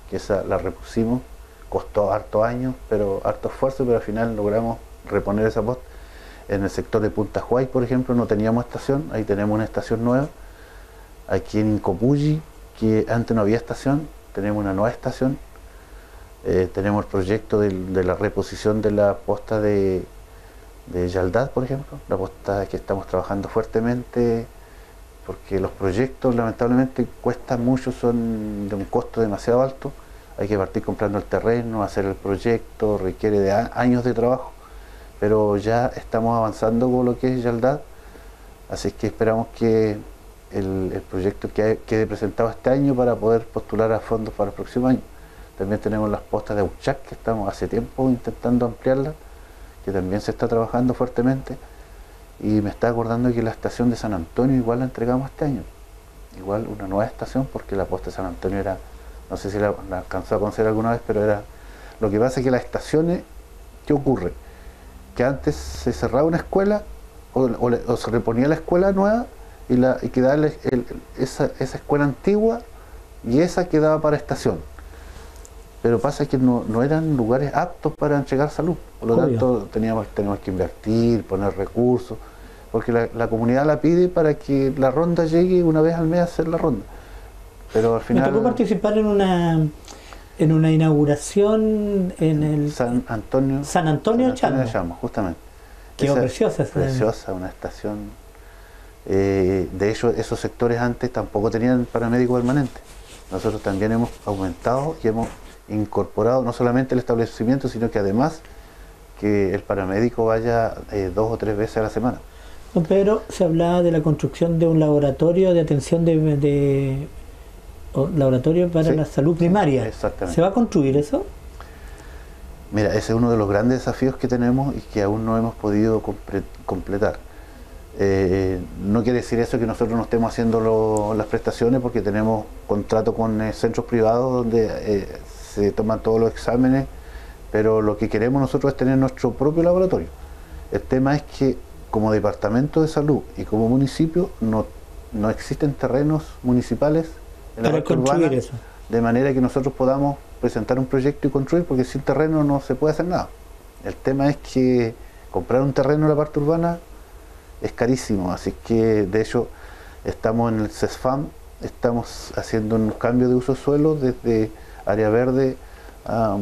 S2: que esa la repusimos, costó harto años, pero harto esfuerzo, pero al final logramos reponer esa posta. En el sector de Punta Huay, por ejemplo, no teníamos estación, ahí tenemos una estación nueva. Aquí en Incopulli, que antes no había estación, tenemos una nueva estación. Eh, tenemos el proyecto de, de la reposición de la posta de, de Yaldad, por ejemplo, la posta que estamos trabajando fuertemente, porque los proyectos lamentablemente cuestan mucho, son de un costo demasiado alto. Hay que partir comprando el terreno, hacer el proyecto, requiere de años de trabajo, pero ya estamos avanzando con lo que es Yaldad, así que esperamos que el, el proyecto quede, quede presentado este año para poder postular a fondos para el próximo año. También tenemos las postas de Uchac, que estamos hace tiempo intentando ampliarlas, que también se está trabajando fuertemente, y me está acordando que la estación de San Antonio igual la entregamos este año, igual una nueva estación, porque la posta de San Antonio era, no sé si la, la alcanzó a conocer alguna vez, pero era, lo que pasa es que las estaciones, ¿qué ocurre? Que antes se cerraba una escuela o, o, le, o se reponía la escuela nueva y, la, y quedaba el, el, esa, esa escuela antigua y esa quedaba para estación. Pero pasa que no, no eran lugares aptos para entregar salud, por lo Obvio. tanto teníamos, teníamos que invertir, poner recursos, porque la, la comunidad la pide para que la ronda llegue una vez al mes a hacer la ronda. Pero al final...
S1: Me tocó participar en una en una inauguración en el
S2: San Antonio
S1: San Antonio,
S2: San Antonio de Chamo, justamente.
S1: Quedó esa, preciosa esa
S2: preciosa, una estación. Eh, de hecho, esos sectores antes tampoco tenían paramédico permanente. Nosotros también hemos aumentado y hemos incorporado no solamente el establecimiento, sino que además que el paramédico vaya eh, dos o tres veces a la semana.
S1: Don Pedro, se hablaba de la construcción de un laboratorio de atención de, de o laboratorio para sí, la salud primaria.
S2: Exactamente.
S1: ¿Se va a construir eso?
S2: Mira, ese es uno de los grandes desafíos que tenemos y que aún no hemos podido completar. Eh, no quiere decir eso que nosotros no estemos haciendo lo, las prestaciones, porque tenemos contrato con eh, centros privados donde eh, se toman todos los exámenes, pero lo que queremos nosotros es tener nuestro propio laboratorio. El tema es que como departamento de salud y como municipio no, no existen terrenos municipales en la parte urbana, eso. de manera que nosotros podamos presentar un proyecto y construir, porque sin terreno no se puede hacer nada. El tema es que comprar un terreno en la parte urbana es carísimo, así que de hecho estamos en el CESFAM, estamos haciendo un cambio de uso de suelo desde área verde a,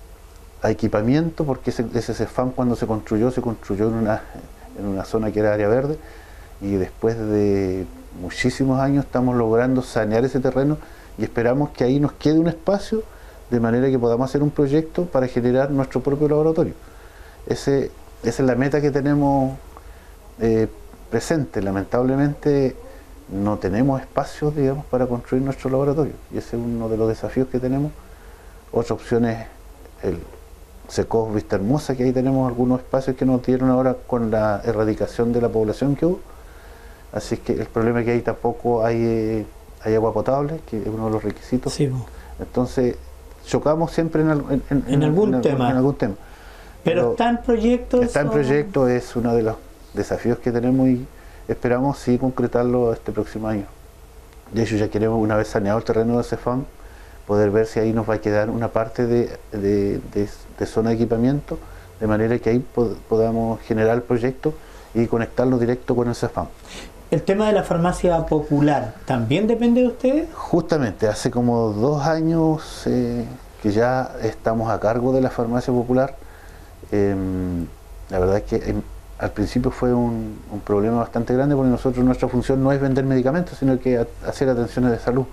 S2: a equipamiento, porque ese, ese CESFAM cuando se construyó, se construyó en una, en una zona que era área verde, y después de muchísimos años estamos logrando sanear ese terreno y esperamos que ahí nos quede un espacio de manera que podamos hacer un proyecto para generar nuestro propio laboratorio. Ese, esa es la meta que tenemos eh, presente. Lamentablemente no tenemos espacios, digamos, para construir nuestro laboratorio, y ese es uno de los desafíos que tenemos. Otra opción es el SECOS Vista Hermosa, que ahí tenemos algunos espacios que nos dieron ahora con la erradicación de la población que hubo, así que el problema es que ahí tampoco hay, eh, hay agua potable, que es uno de los requisitos.
S1: Sí.
S2: Entonces chocamos siempre en, en, en,
S1: en, algún, en, tema.
S2: en algún tema.
S1: Pero, Pero está en proyecto.
S2: Está en proyecto, es uno de los desafíos que tenemos y esperamos sí concretarlo este próximo año. De hecho ya queremos, una vez saneado el terreno de CESFAM, poder ver si ahí nos va a quedar una parte de, de, de, de zona de equipamiento, de manera que ahí pod podamos generar el proyecto y conectarlo directo con el CESFAM.
S1: ¿El tema de la farmacia popular también depende de ustedes? Justamente,
S2: hace como dos años eh, que ya estamos a cargo de la farmacia popular. Eh, la verdad es que eh, al principio fue un, un problema bastante grande, porque nosotros, nuestra función no es vender medicamentos, sino que a, hacer atenciones de salud.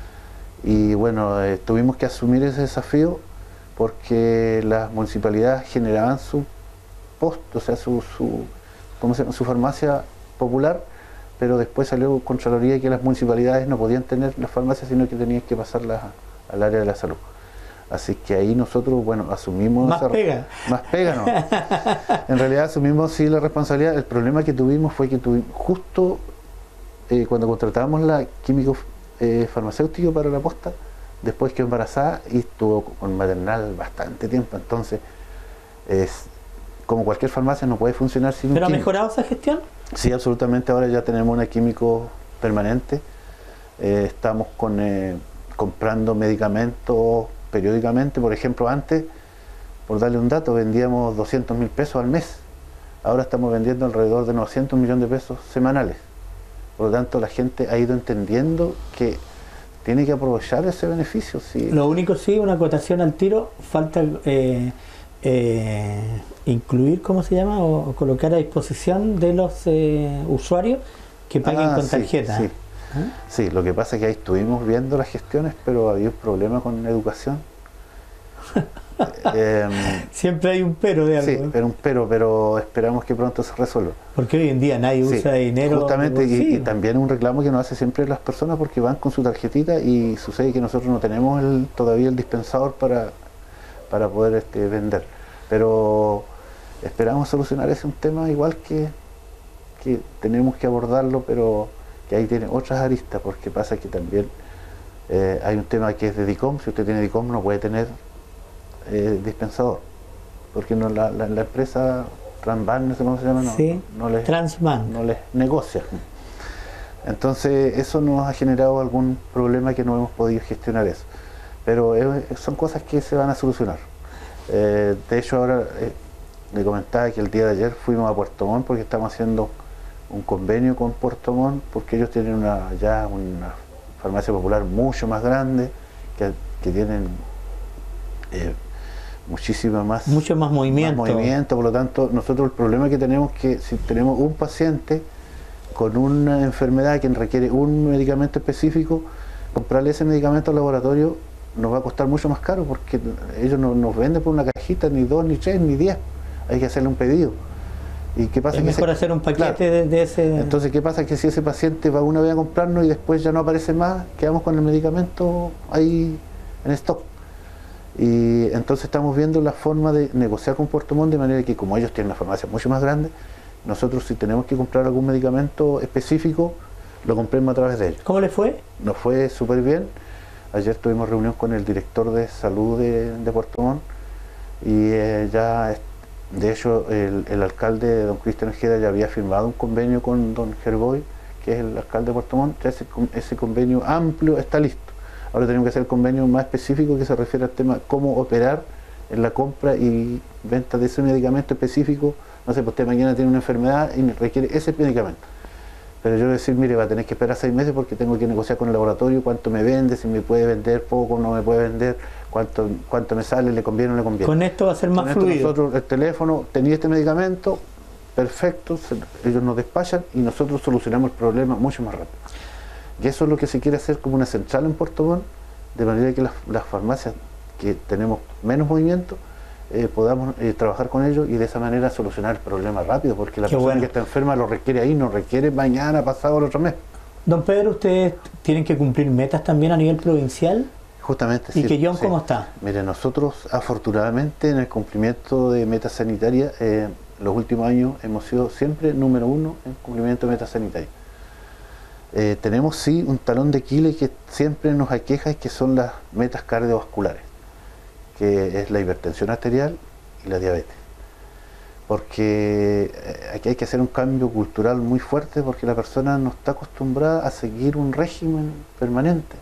S2: Y bueno, eh, tuvimos que asumir ese desafío porque las municipalidades generaban su post, o sea, su, su, ¿cómo se llama? su farmacia popular, pero después salió Contraloría que las municipalidades no podían tener las farmacias, sino que tenían que pasarlas al área de la salud. Así que ahí nosotros, bueno, asumimos...
S1: Más esa, pega.
S2: Más pega, ¿no? En realidad asumimos sí la responsabilidad. El problema que tuvimos fue que tuvimos, justo eh, cuando contratamos la químico eh, farmacéutico para la posta, después quedó embarazada y estuvo con maternal bastante tiempo. Entonces, es, como cualquier farmacia no puede funcionar sin un
S1: ¿Pero ha
S2: químico.
S1: mejorado esa gestión?
S2: Sí, absolutamente. Ahora ya tenemos una químico permanente. Eh, estamos con, eh, comprando medicamentos periódicamente. Por ejemplo, antes, por darle un dato, vendíamos doscientos mil pesos al mes. Ahora estamos vendiendo alrededor de novecientos millones de pesos semanales. Por lo tanto, la gente ha ido entendiendo que tiene que aprovechar ese beneficio. ¿Sí?
S1: Lo único, sí, una acotación al tiro, falta eh, eh, incluir, ¿cómo se llama? O, o colocar a disposición de los eh, usuarios que paguen
S2: ah,
S1: con
S2: sí,
S1: tarjeta.
S2: Sí.
S1: ¿Ah?
S2: Sí, lo que pasa es que ahí estuvimos viendo las gestiones, pero había un problema con educación. eh,
S1: Siempre hay un pero de algo.
S2: Sí, pero un pero, pero esperamos que pronto se resuelva.
S1: Porque hoy en día nadie
S2: Sí,
S1: usa dinero.
S2: justamente, y, y también un reclamo que nos hace siempre las personas porque van con su tarjetita y sucede que nosotros no tenemos el, todavía el dispensador para, para poder este, vender. Pero esperamos solucionar ese un tema igual que, que tenemos que abordarlo, pero que ahí tiene otras aristas, porque pasa que también eh, hay un tema que es de DICOM. Si usted tiene DICOM no puede tener eh, dispensador, porque no la, la, la empresa Transban, no sé cómo se llama, no,
S1: sí,
S2: no, les,
S1: Transban.
S2: no les negocia. Entonces eso nos ha generado algún problema que no hemos podido gestionar eso. Pero eh, son cosas que se van a solucionar. Eh, de hecho ahora eh, le comentaba que el día de ayer fuimos a Puerto Montt porque estamos haciendo un convenio con Puerto Montt, porque ellos tienen una, ya una farmacia popular mucho más grande, que, que tienen eh, muchísima más,
S1: mucho más movimiento.
S2: más movimiento. Por lo tanto, nosotros el problema que tenemos es que si tenemos un paciente con una enfermedad que requiere un medicamento específico, comprarle ese medicamento al laboratorio nos va a costar mucho más caro, porque ellos no nos venden por una cajita, ni dos, ni tres, ni diez. Hay que hacerle un pedido. ¿Y qué pasa?
S1: Es
S2: que
S1: mejor
S2: ese,
S1: hacer un paquete
S2: claro,
S1: de, de ese...
S2: Entonces, ¿qué pasa? Que si ese paciente va una vez a comprarnos y después ya no aparece más, quedamos con el medicamento ahí en stock. Y entonces estamos viendo la forma de negociar con Puerto Montt, de manera que como ellos tienen una farmacia mucho más grande, nosotros si tenemos que comprar algún medicamento específico, lo compremos a través de ellos.
S1: ¿Cómo le fue?
S2: Nos fue súper bien. Ayer tuvimos reunión con el director de salud de, de Puerto Montt y eh, ya, de hecho, el, el alcalde, don Cristian Ojeda, ya había firmado un convenio con don Gerboy, que es el alcalde de Puerto Montt. Ya ese, ese convenio amplio está listo. Ahora tenemos que hacer el convenio más específico que se refiere al tema cómo operar en la compra y venta de ese medicamento específico. No sé, pues usted mañana tiene una enfermedad y requiere ese medicamento. Pero yo decir, mire, va a tener que esperar seis meses porque tengo que negociar con el laboratorio cuánto me vende, si me puede vender poco, no me puede vender, cuánto, cuánto me sale, le conviene o no le conviene.
S1: Con esto va a ser más
S2: con
S1: fluido.
S2: Nosotros, el teléfono, tenía este medicamento, perfecto, se, ellos nos despachan y nosotros solucionamos el problema mucho más rápido. Y eso es lo que se quiere hacer como una central en Puerto Montt, de manera que las, las farmacias que tenemos menos movimiento, eh, podamos eh, trabajar con ellos y de esa manera solucionar el problema rápido, porque la
S1: Qué
S2: persona
S1: bueno.
S2: que está enferma lo requiere ahí, no requiere mañana, pasado, el otro mes.
S1: Don Pedro, ¿ustedes tienen que cumplir metas también a nivel provincial?
S2: Justamente,
S1: ¿Y
S2: sí,
S1: que John
S2: sí.
S1: cómo está?
S2: Mire, nosotros afortunadamente en el cumplimiento de metas sanitarias, eh, los últimos años hemos sido siempre número uno en cumplimiento de metas sanitarias. Eh, tenemos sí un talón de Aquiles que siempre nos aqueja, y que son las metas cardiovasculares, que es la hipertensión arterial y la diabetes. Porque aquí hay que hacer un cambio cultural muy fuerte, porque la persona no está acostumbrada a seguir un régimen permanente.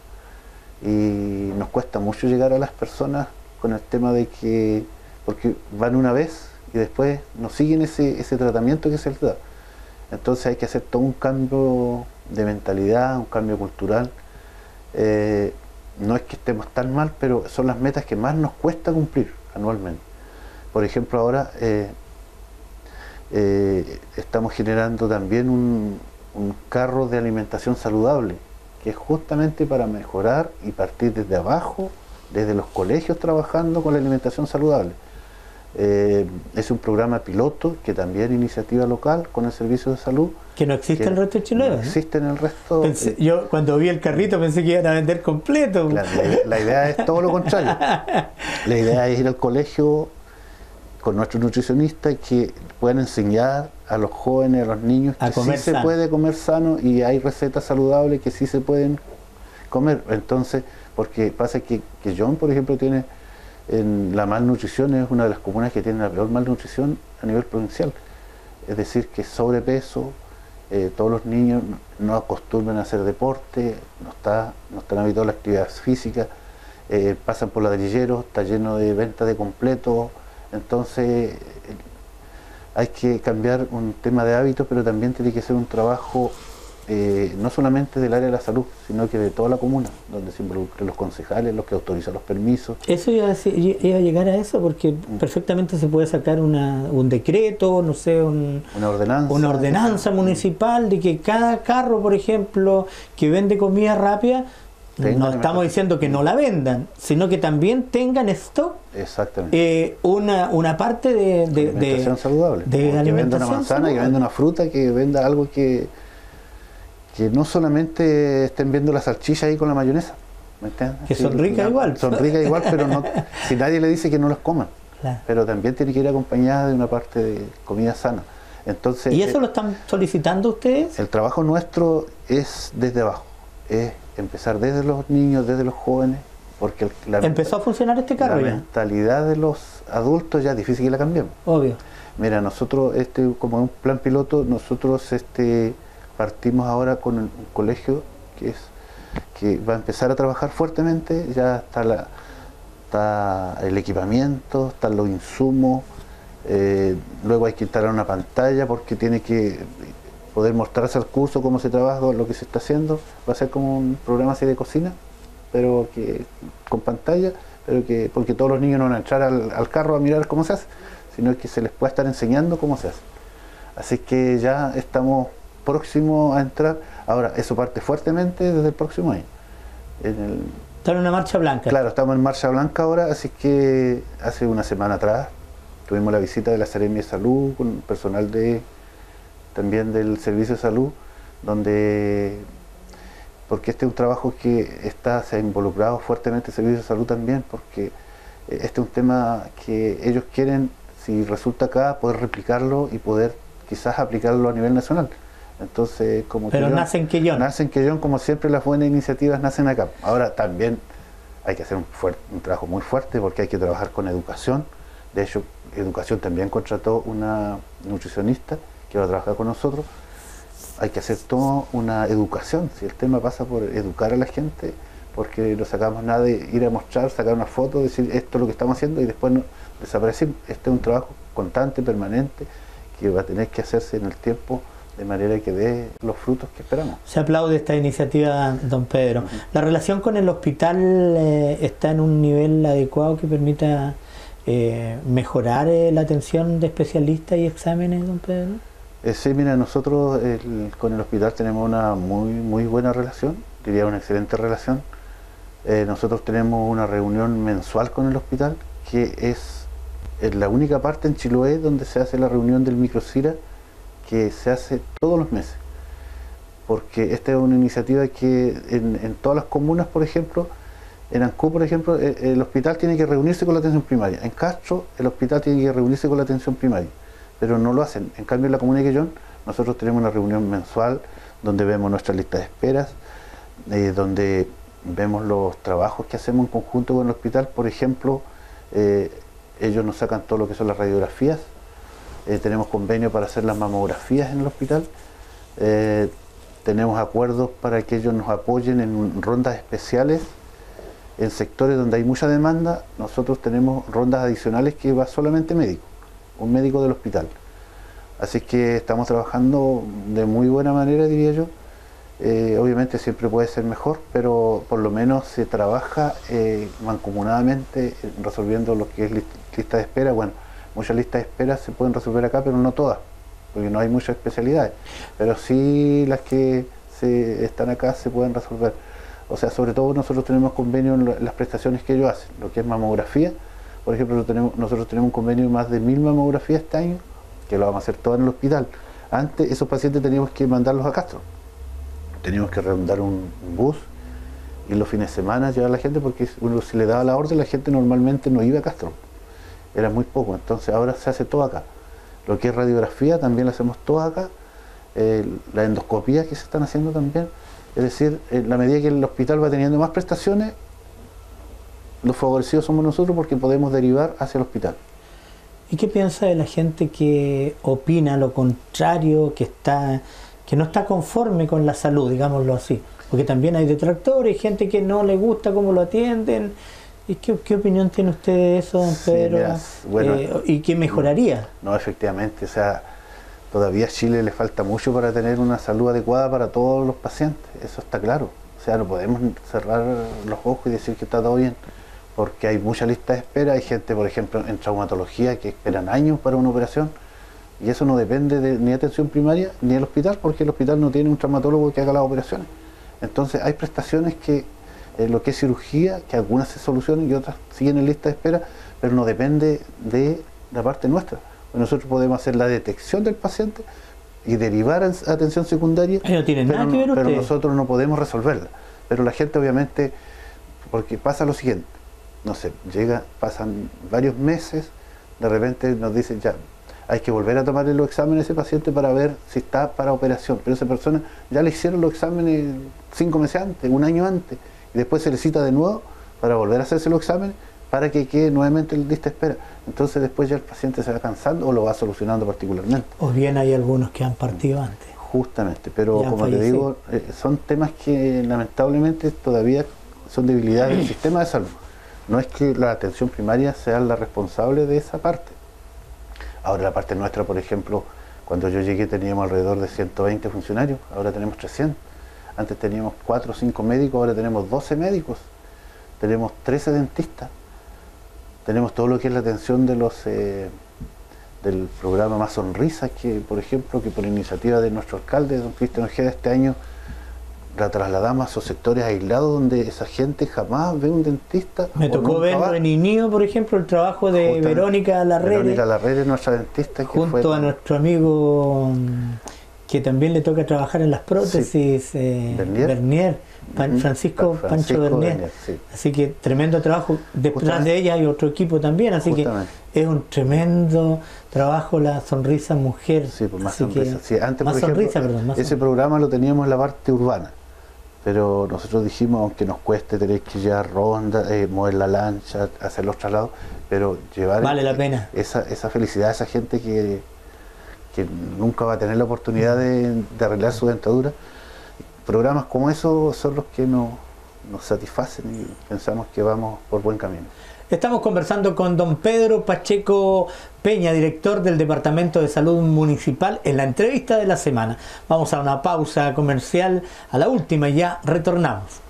S2: Y nos cuesta mucho llegar a las personas con el tema de que, porque van una vez y después no siguen ese, ese tratamiento que se les da. Entonces hay que hacer todo un cambio de mentalidad, un cambio cultural. Eh, no es que estemos tan mal, pero son las metas que más nos cuesta cumplir anualmente. Por ejemplo, ahora eh, eh, estamos generando también un, un carro de alimentación saludable, que es justamente para mejorar y partir desde abajo, desde los colegios, trabajando con la alimentación saludable. Eh, es un programa piloto que también iniciativa local con el servicio de salud.
S1: Que no existe
S2: que
S1: en el resto de Chile.
S2: No existe en el resto.
S1: Pensé,
S2: eh,
S1: yo cuando vi el carrito pensé que iban a vender completo.
S2: La, la, la idea es todo lo contrario. La idea es ir al colegio con nuestros nutricionistas que puedan enseñar a los jóvenes, a los niños,
S1: a
S2: que sí
S1: comer
S2: se
S1: sano.
S2: puede comer sano y hay recetas saludables que sí se pueden comer. Entonces, porque pasa que, que John, por ejemplo, tiene en la malnutrición, es una de las comunas que tiene la peor malnutrición a nivel provincial. Es decir, que sobrepeso, eh, todos los niños no acostumbran a hacer deporte, no, está, no están habituados a la actividad física, eh, pasan por ladrilleros, está lleno de venta de completos, entonces eh, hay que cambiar un tema de hábitos, pero también tiene que ser un trabajo eh, no solamente del área de la salud, sino que de toda la comuna, donde se involucren los concejales, los que autorizan los permisos.
S1: Eso iba a, decir, iba a llegar a eso, porque mm. perfectamente se puede sacar una, un decreto, no sé, un,
S2: una ordenanza,
S1: una ordenanza municipal de que cada carro, por ejemplo, que vende comida rápida, no estamos diciendo que no la vendan, sino que también tengan stock.
S2: Exactamente.
S1: Eh, una, una parte de, de
S2: alimentación
S1: de,
S2: saludable.
S1: De
S2: que venda una manzana, saludable. Que venda una fruta, que venda algo que, que no solamente estén viendo la salchicha ahí con la mayonesa. ¿Me entiendes?
S1: Que son ricas
S2: una,
S1: igual.
S2: Son ricas igual, pero no, si nadie le dice que no las coman. Claro. Pero también tiene que ir acompañada de una parte de comida sana. Entonces,
S1: ¿y eso
S2: eh,
S1: lo están solicitando ustedes?
S2: El trabajo nuestro es desde abajo. Es empezar desde los niños, desde los jóvenes, porque la
S1: empezó a funcionar este carro
S2: la
S1: ya.
S2: mentalidad de los adultos ya es difícil que la cambiemos.
S1: Obvio.
S2: Mira, nosotros, este, como un plan piloto, nosotros este, partimos ahora con un colegio que es que va a empezar a trabajar fuertemente. Ya está, la, está el equipamiento, están los insumos, eh, luego hay que instalar una pantalla porque tiene que poder mostrarse al curso cómo se trabaja, lo que se está haciendo. Va a ser como un programa así de cocina, pero que con pantalla, pero que porque todos los niños no van a entrar al, al carro a mirar cómo se hace, sino que se les puede estar enseñando cómo se hace. Así que ya estamos próximos a entrar. Ahora, eso parte fuertemente desde el próximo año. En el,
S1: Está en una marcha blanca.
S2: Claro, estamos en marcha blanca ahora, así que hace una semana atrás tuvimos la visita de la Seremia de Salud con personal de también del Servicio de Salud, donde, porque este es un trabajo que está, se ha involucrado fuertemente el Servicio de Salud también, porque este es un tema que ellos quieren, si resulta acá, poder replicarlo y poder quizás aplicarlo a nivel nacional. Entonces, como
S1: Pero
S2: Quellón,
S1: nace en Quellón.
S2: Nace en Quellón, como siempre las buenas iniciativas nacen acá. Ahora también hay que hacer un, fuerte, un trabajo muy fuerte porque hay que trabajar con educación. De hecho, Educación también contrató una nutricionista que va a trabajar con nosotros. Hay que hacer toda una educación. Si el tema pasa por educar a la gente, porque no sacamos nada de ir a mostrar, sacar una foto, decir esto es lo que estamos haciendo y después no, desaparecimos. Este es un trabajo constante, permanente, que va a tener que hacerse en el tiempo de manera que dé los frutos que esperamos.
S1: Se aplaude esta iniciativa, don Pedro. Uh-huh. ¿La relación con el hospital eh, está en un nivel adecuado que permita eh, mejorar eh, la atención de especialistas y exámenes, don Pedro?
S2: Eh, sí, mira, nosotros el, con el hospital tenemos una muy, muy buena relación, diría una excelente relación. Eh, nosotros tenemos una reunión mensual con el hospital, que es, es la única parte en Chiloé donde se hace la reunión del microcira, que se hace todos los meses, porque esta es una iniciativa que en, en todas las comunas, por ejemplo, en Ancú, por ejemplo, el, el hospital tiene que reunirse con la atención primaria, en Castro el hospital tiene que reunirse con la atención primaria, pero no lo hacen. En cambio en la comuna de Quellón nosotros tenemos una reunión mensual donde vemos nuestra lista de esperas, eh, donde vemos los trabajos que hacemos en conjunto con el hospital. Por ejemplo, eh, ellos nos sacan todo lo que son las radiografías. Eh, tenemos convenio para hacer las mamografías en el hospital, eh, tenemos acuerdos para que ellos nos apoyen en rondas especiales en sectores donde hay mucha demanda. Nosotros tenemos rondas adicionales que va solamente médico, un médico del hospital. Así que estamos trabajando de muy buena manera, diría yo. Eh, obviamente siempre puede ser mejor, pero por lo menos se trabaja eh, mancomunadamente resolviendo lo que es lista de espera. Bueno, muchas listas de espera se pueden resolver acá, pero no todas, porque no hay muchas especialidades, pero sí las que se están acá se pueden resolver. O sea, sobre todo nosotros tenemos convenio en las prestaciones que ellos hacen, lo que es mamografía. Por ejemplo, tenemos, nosotros tenemos un convenio de más de mil mamografías este año, que lo vamos a hacer todo en el hospital. Antes esos pacientes teníamos que mandarlos a Castro, teníamos que arrendar un bus y los fines de semana llevar a la gente, porque uno si le daba la orden la gente normalmente no iba a Castro. Era muy poco, entonces ahora se hace todo acá. Lo que es radiografía también lo hacemos todo acá, eh, la endoscopía que se están haciendo también, es decir, en la medida que el hospital va teniendo más prestaciones, los favorecidos somos nosotros porque podemos derivar hacia el hospital.
S1: ¿Y qué piensa de la gente que opina lo contrario, que está, que no está conforme con la salud, digámoslo así. Porque también hay detractores, gente que no le gusta cómo lo atienden. ¿Y qué, qué opinión tiene usted de eso, don Pedro?
S2: Sí, mira, bueno,
S1: eh, ¿y qué mejoraría?
S2: No, efectivamente, o sea, todavía a Chile le falta mucho para tener una salud adecuada para todos los pacientes, eso está claro. O sea, no podemos cerrar los ojos y decir que está todo bien, porque hay mucha lista de espera, hay gente, por ejemplo, en traumatología que esperan años para una operación, y eso no depende de, ni de atención primaria ni del hospital, porque el hospital no tiene un traumatólogo que haga las operaciones. Entonces hay prestaciones que, eh, lo que es cirugía, que algunas se solucionan y otras siguen en lista de espera, pero no depende de la parte nuestra. Nosotros podemos hacer la detección del paciente y derivar a atención secundaria,
S1: no tiene
S2: pero,
S1: nada que ver
S2: no, pero
S1: usted.
S2: nosotros no podemos resolverla. Pero la gente obviamente, porque pasa lo siguiente, no sé, llega, pasan varios meses, de repente nos dicen ya, hay que volver a tomarle los exámenes a ese paciente para ver si está para operación, pero esa persona ya le hicieron los exámenes cinco meses antes, un año antes, y después se le cita de nuevo para volver a hacerse los exámenes para que quede nuevamente en lista de espera. Entonces después ya el paciente se va cansando o lo va solucionando particularmente.
S1: O bien hay algunos que han partido antes.
S2: Justamente, pero como
S1: fallecí.
S2: te digo, eh, son temas que lamentablemente todavía son debilidades del sistema de salud. No es que la atención primaria sea la responsable de esa parte. Ahora la parte nuestra, por ejemplo, cuando yo llegué teníamos alrededor de ciento veinte funcionarios, ahora tenemos trescientos. Antes teníamos cuatro o cinco médicos, ahora tenemos doce médicos. Tenemos trece dentistas. Tenemos todo lo que es la atención de los eh, del programa Más Sonrisas, que por ejemplo, que por iniciativa de nuestro alcalde, don Cristian Ojeda, este año la trasladamos a esos sectores aislados donde esa gente jamás ve un dentista.
S1: Me tocó verlo en Inío, por ejemplo, el trabajo de
S2: Justamente,
S1: Verónica Larrere.
S2: Verónica Larrere, nuestra dentista. Que
S1: junto
S2: fue,
S1: a nuestro amigo que también le toca trabajar en las prótesis, sí. eh, Bernier, Bernier Pan, uh-huh. Francisco, Francisco Pancho Bernier. Bernier sí. Así que tremendo trabajo. Detrás de ella hay otro equipo también, así Justamente. que es un tremendo trabajo la sonrisa mujer.
S2: Sí, pues más
S1: así
S2: sonrisa.
S1: Que,
S2: sí, antes,
S1: más
S2: por ejemplo,
S1: sonrisa, perdón, más
S2: ese
S1: sonrisa.
S2: programa lo teníamos en la parte urbana, pero nosotros dijimos, aunque nos cueste tener que llevar ronda, eh, mover la lancha, hacer los traslados, pero llevar
S1: vale la pena.
S2: Esa, esa felicidad a esa gente que, que nunca va a tener la oportunidad de, de arreglar su dentadura. Programas como esos son los que nos, nos satisfacen y pensamos que vamos por buen camino.
S1: Estamos conversando con don Pedro Pacheco Peña, director del Departamento de Salud Municipal, en la entrevista de la semana. Vamos a una pausa comercial, a la última y ya retornamos.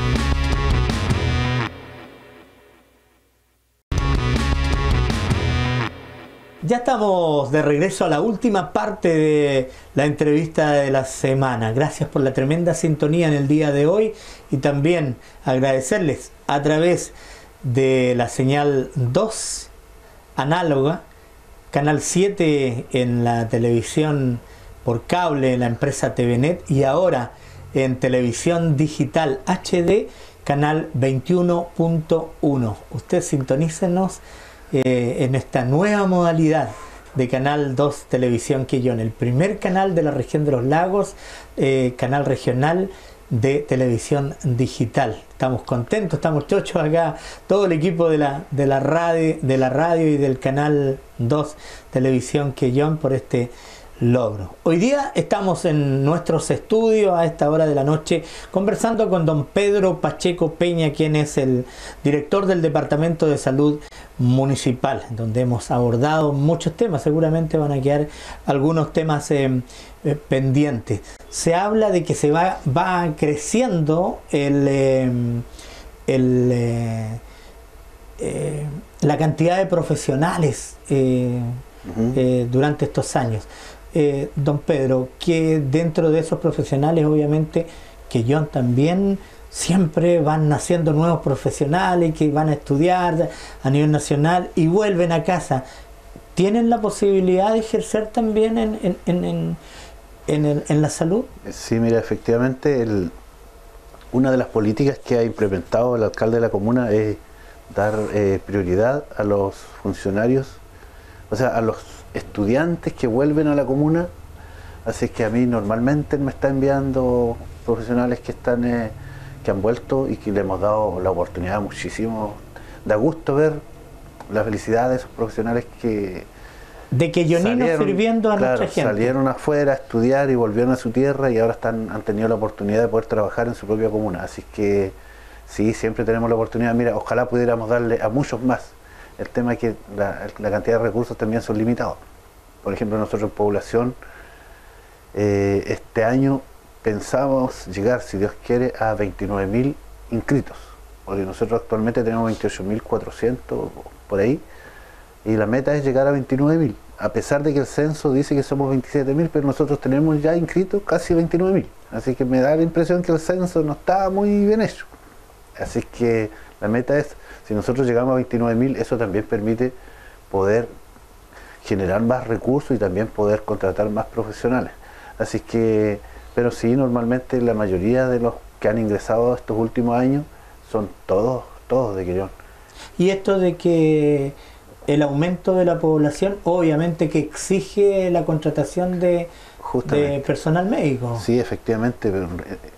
S1: Ya estamos de regreso a la última parte de la entrevista de la semana. Gracias por la tremenda sintonía en el día de hoy y también agradecerles a través de la señal dos análoga, canal siete en la televisión por cable en la empresa T V Net y ahora en televisión digital H D, canal veintiuno punto uno. Usted sintonícenos Eh, en esta nueva modalidad de Canal dos Televisión Quillón, el primer canal de la región de los lagos, eh, canal regional de televisión digital. Estamos contentos, estamos chochos acá, todo el equipo de la, de la, radio, de la radio y del Canal dos Televisión Quillón por este logro. Hoy día estamos en nuestros estudios a esta hora de la noche conversando con don Pedro Pacheco Peña, quien es el director del Departamento de Salud Municipal, donde hemos abordado muchos temas. Seguramente van a quedar algunos temas eh, eh, pendientes. Se habla de que se va, va creciendo el, eh, el, eh, eh, la cantidad de profesionales eh, uh-huh. eh, durante estos años. Eh, don Pedro, que dentro de esos profesionales, obviamente, que yo también siempre van naciendo nuevos profesionales que van a estudiar a nivel nacional y vuelven a casa. ¿Tienen la posibilidad de ejercer también en, en, en, en, en, el, en la salud?
S2: Sí, mira, efectivamente, el, una de las políticas que ha implementado el alcalde de la comuna es dar eh, prioridad a los funcionarios, o sea, a los estudiantes que vuelven a la comuna. Así que a mí normalmente me está enviando profesionales que están eh, que han vuelto y que le hemos dado la oportunidad muchísimo. Da gusto ver la felicidad de esos profesionales que,
S1: De queyoninos sirviendo a
S2: claro,
S1: nuestra gente.
S2: Salieron afuera a estudiar y volvieron a su tierra y ahora están, han tenido la oportunidad de poder trabajar en su propia comuna. Así que sí, siempre tenemos la oportunidad. Mira, ojalá pudiéramos darle a muchos más. El tema es que la, la cantidad de recursos también son limitados. Por ejemplo, nosotros en población, eh, este año pensamos llegar, si Dios quiere, a veintinueve mil inscritos. Porque nosotros actualmente tenemos veintiocho mil cuatrocientos por ahí. Y la meta es llegar a veintinueve mil. A pesar de que el censo dice que somos veintisiete mil, pero nosotros tenemos ya inscritos casi veintinueve mil. Así que me da la impresión que el censo no está muy bien hecho. Así que la meta es, si nosotros llegamos a veintinueve mil, eso también permite poder generar más recursos y también poder contratar más profesionales. Así que, pero sí, normalmente la mayoría de los que han ingresado estos últimos años son todos, todos de Quellón.
S1: Y esto de que el aumento de la población obviamente que exige la contratación de, de personal médico.
S2: Sí, efectivamente. Pero,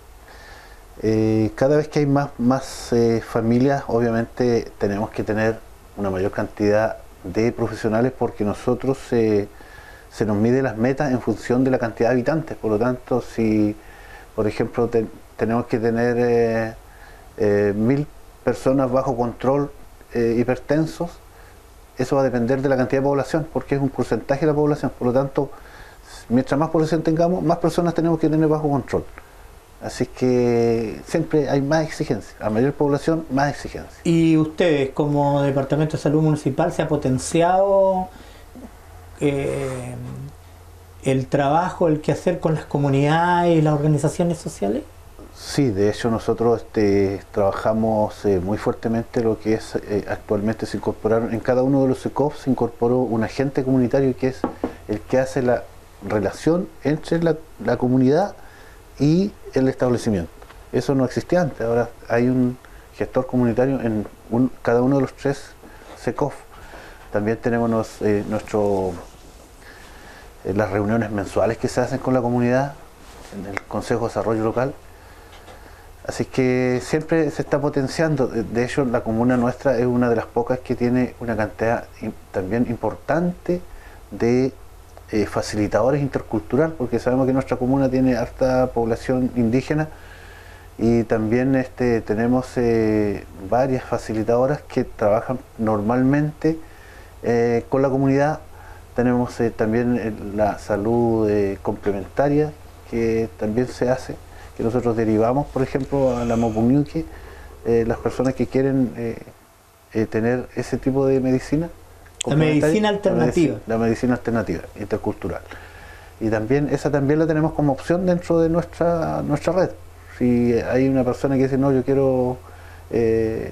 S2: eh, cada vez que hay más, más eh, familias, obviamente tenemos que tener una mayor cantidad de profesionales porque nosotros eh, se nos mide las metas en función de la cantidad de habitantes. Por lo tanto, si por ejemplo te, tenemos que tener eh, eh, mil personas bajo control eh, hipertensos, eso va a depender de la cantidad de población, porque es un porcentaje de la población. Por lo tanto, mientras más población tengamos, más personas tenemos que tener bajo control. Así que siempre hay más exigencia. A mayor población, más exigencia.
S1: ¿Y ustedes, como Departamento de Salud Municipal, se ha potenciado eh, el trabajo, el quehacer con las comunidades y las organizaciones sociales?
S2: Sí, de hecho nosotros este, trabajamos eh, muy fuertemente lo que es, eh, actualmente se incorporaron, en cada uno de los S E C O F se incorporó un agente comunitario que es el que hace la relación entre la, la comunidad y el establecimiento. Eso no existía antes, ahora hay un gestor comunitario en un, cada uno de los tres S E C O F. También tenemos nos, eh, nuestro, eh, las reuniones mensuales que se hacen con la comunidad en el Consejo de Desarrollo Local. Así que siempre se está potenciando. De hecho, la comuna nuestra es una de las pocas que tiene una cantidad también importante de eh, facilitadores intercultural, porque sabemos que nuestra comuna tiene harta población indígena y también este, tenemos eh, varias facilitadoras que trabajan normalmente eh, con la comunidad. Tenemos eh, también eh, la salud eh, complementaria que también se hace, que nosotros derivamos, por ejemplo, a la Mopuñuque, eh, las personas que quieren eh, eh, tener ese tipo de medicina.
S1: La medicina alternativa.
S2: La medicina, la medicina alternativa, intercultural. Y también, esa también la tenemos como opción dentro de nuestra, nuestra red. Si hay una persona que dice, no, yo quiero eh,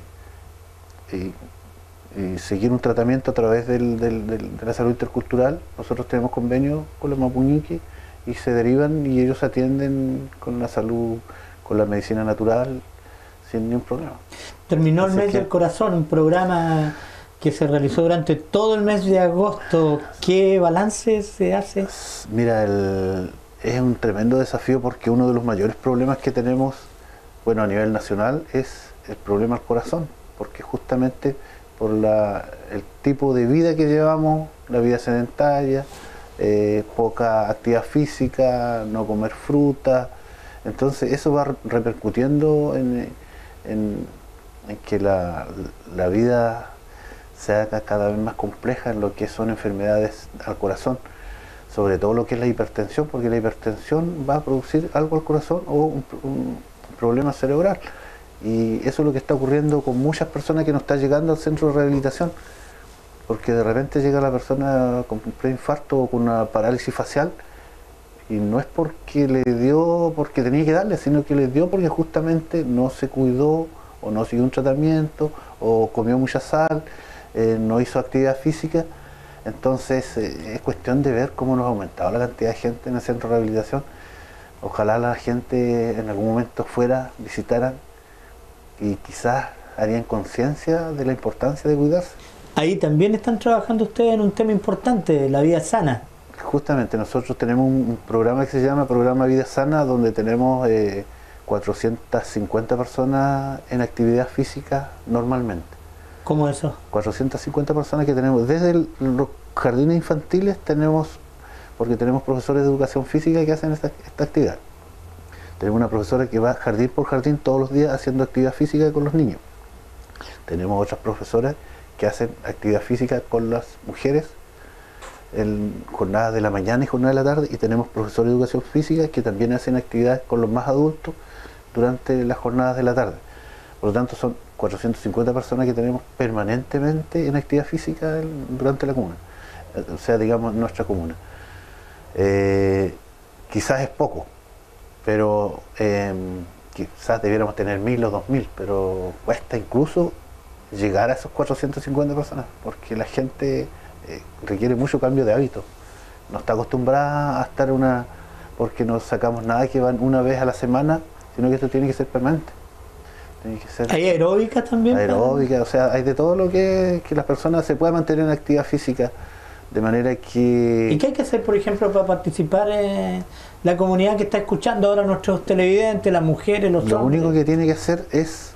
S2: y, y seguir un tratamiento a través del, del, del, de la salud intercultural, nosotros tenemos convenio con la Mopuñuque, y se derivan y ellos atienden con la salud, con la medicina natural, sin ningún problema.
S1: Terminó el mes del corazón, un programa que se realizó durante todo el mes de agosto. ¿Qué balance se hace?
S2: Mira, el, es un tremendo desafío porque uno de los mayores problemas que tenemos, bueno, a nivel nacional, es el problema del corazón, porque justamente por la, el tipo de vida que llevamos, la vida sedentaria, Eh, poca actividad física, no comer fruta, entonces eso va repercutiendo en, en, en que la, la vida se haga cada vez más compleja en lo que son enfermedades al corazón, sobre todo lo que es la hipertensión, porque la hipertensión va a producir algo al corazón o un, un problema cerebral, y eso es lo que está ocurriendo con muchas personas que no están llegando al centro de rehabilitación, porque de repente llega la persona con un preinfarto o con una parálisis facial y no es porque le dio porque tenía que darle, sino que le dio porque justamente no se cuidó o no siguió un tratamiento o comió mucha sal, eh, no hizo actividad física. Entonces eh, es cuestión de ver cómo nos ha aumentado la cantidad de gente en el centro de rehabilitación. Ojalá la gente en algún momento fuera, visitaran y quizás harían conciencia de la importancia de cuidarse.
S1: Ahí también están trabajando ustedes en un tema importante, la vida sana.
S2: Justamente, nosotros tenemos un programa que se llama Programa Vida Sana, donde tenemos eh, cuatrocientas cincuenta personas en actividad física normalmente.
S1: ¿Cómo eso?
S2: cuatrocientas cincuenta personas que tenemos desde el, los jardines infantiles tenemos, porque tenemos profesores de educación física que hacen esta, esta actividad. Tenemos una profesora que va jardín por jardín todos los días haciendo actividad física con los niños. Tenemos otras profesoras que hacen actividad física con las mujeres en jornadas de la mañana y jornadas de la tarde, y tenemos profesores de educación física que también hacen actividades con los más adultos durante las jornadas de la tarde. Por lo tanto, son cuatrocientas cincuenta personas que tenemos permanentemente en actividad física durante la comuna, o sea, digamos, nuestra comuna. Eh, quizás es poco, pero eh, quizás debiéramos tener mil o dos mil, pero cuesta incluso llegar a esos cuatrocientas cincuenta personas, porque la gente eh, requiere mucho cambio de hábito. No está acostumbrada a estar una, porque no sacamos nada que van una vez a la semana, sino que esto tiene que ser permanente. Tiene que ser
S1: ¿Hay aeróbica también?
S2: Aeróbica, o sea, hay de todo lo que, que las personas se puedan mantener en actividad física, de manera que...
S1: ¿Y qué hay que hacer, por ejemplo, para participar en la comunidad que está escuchando ahora, nuestros televidentes, las mujeres, los
S2: Lo
S1: hombres?
S2: único que tiene que hacer es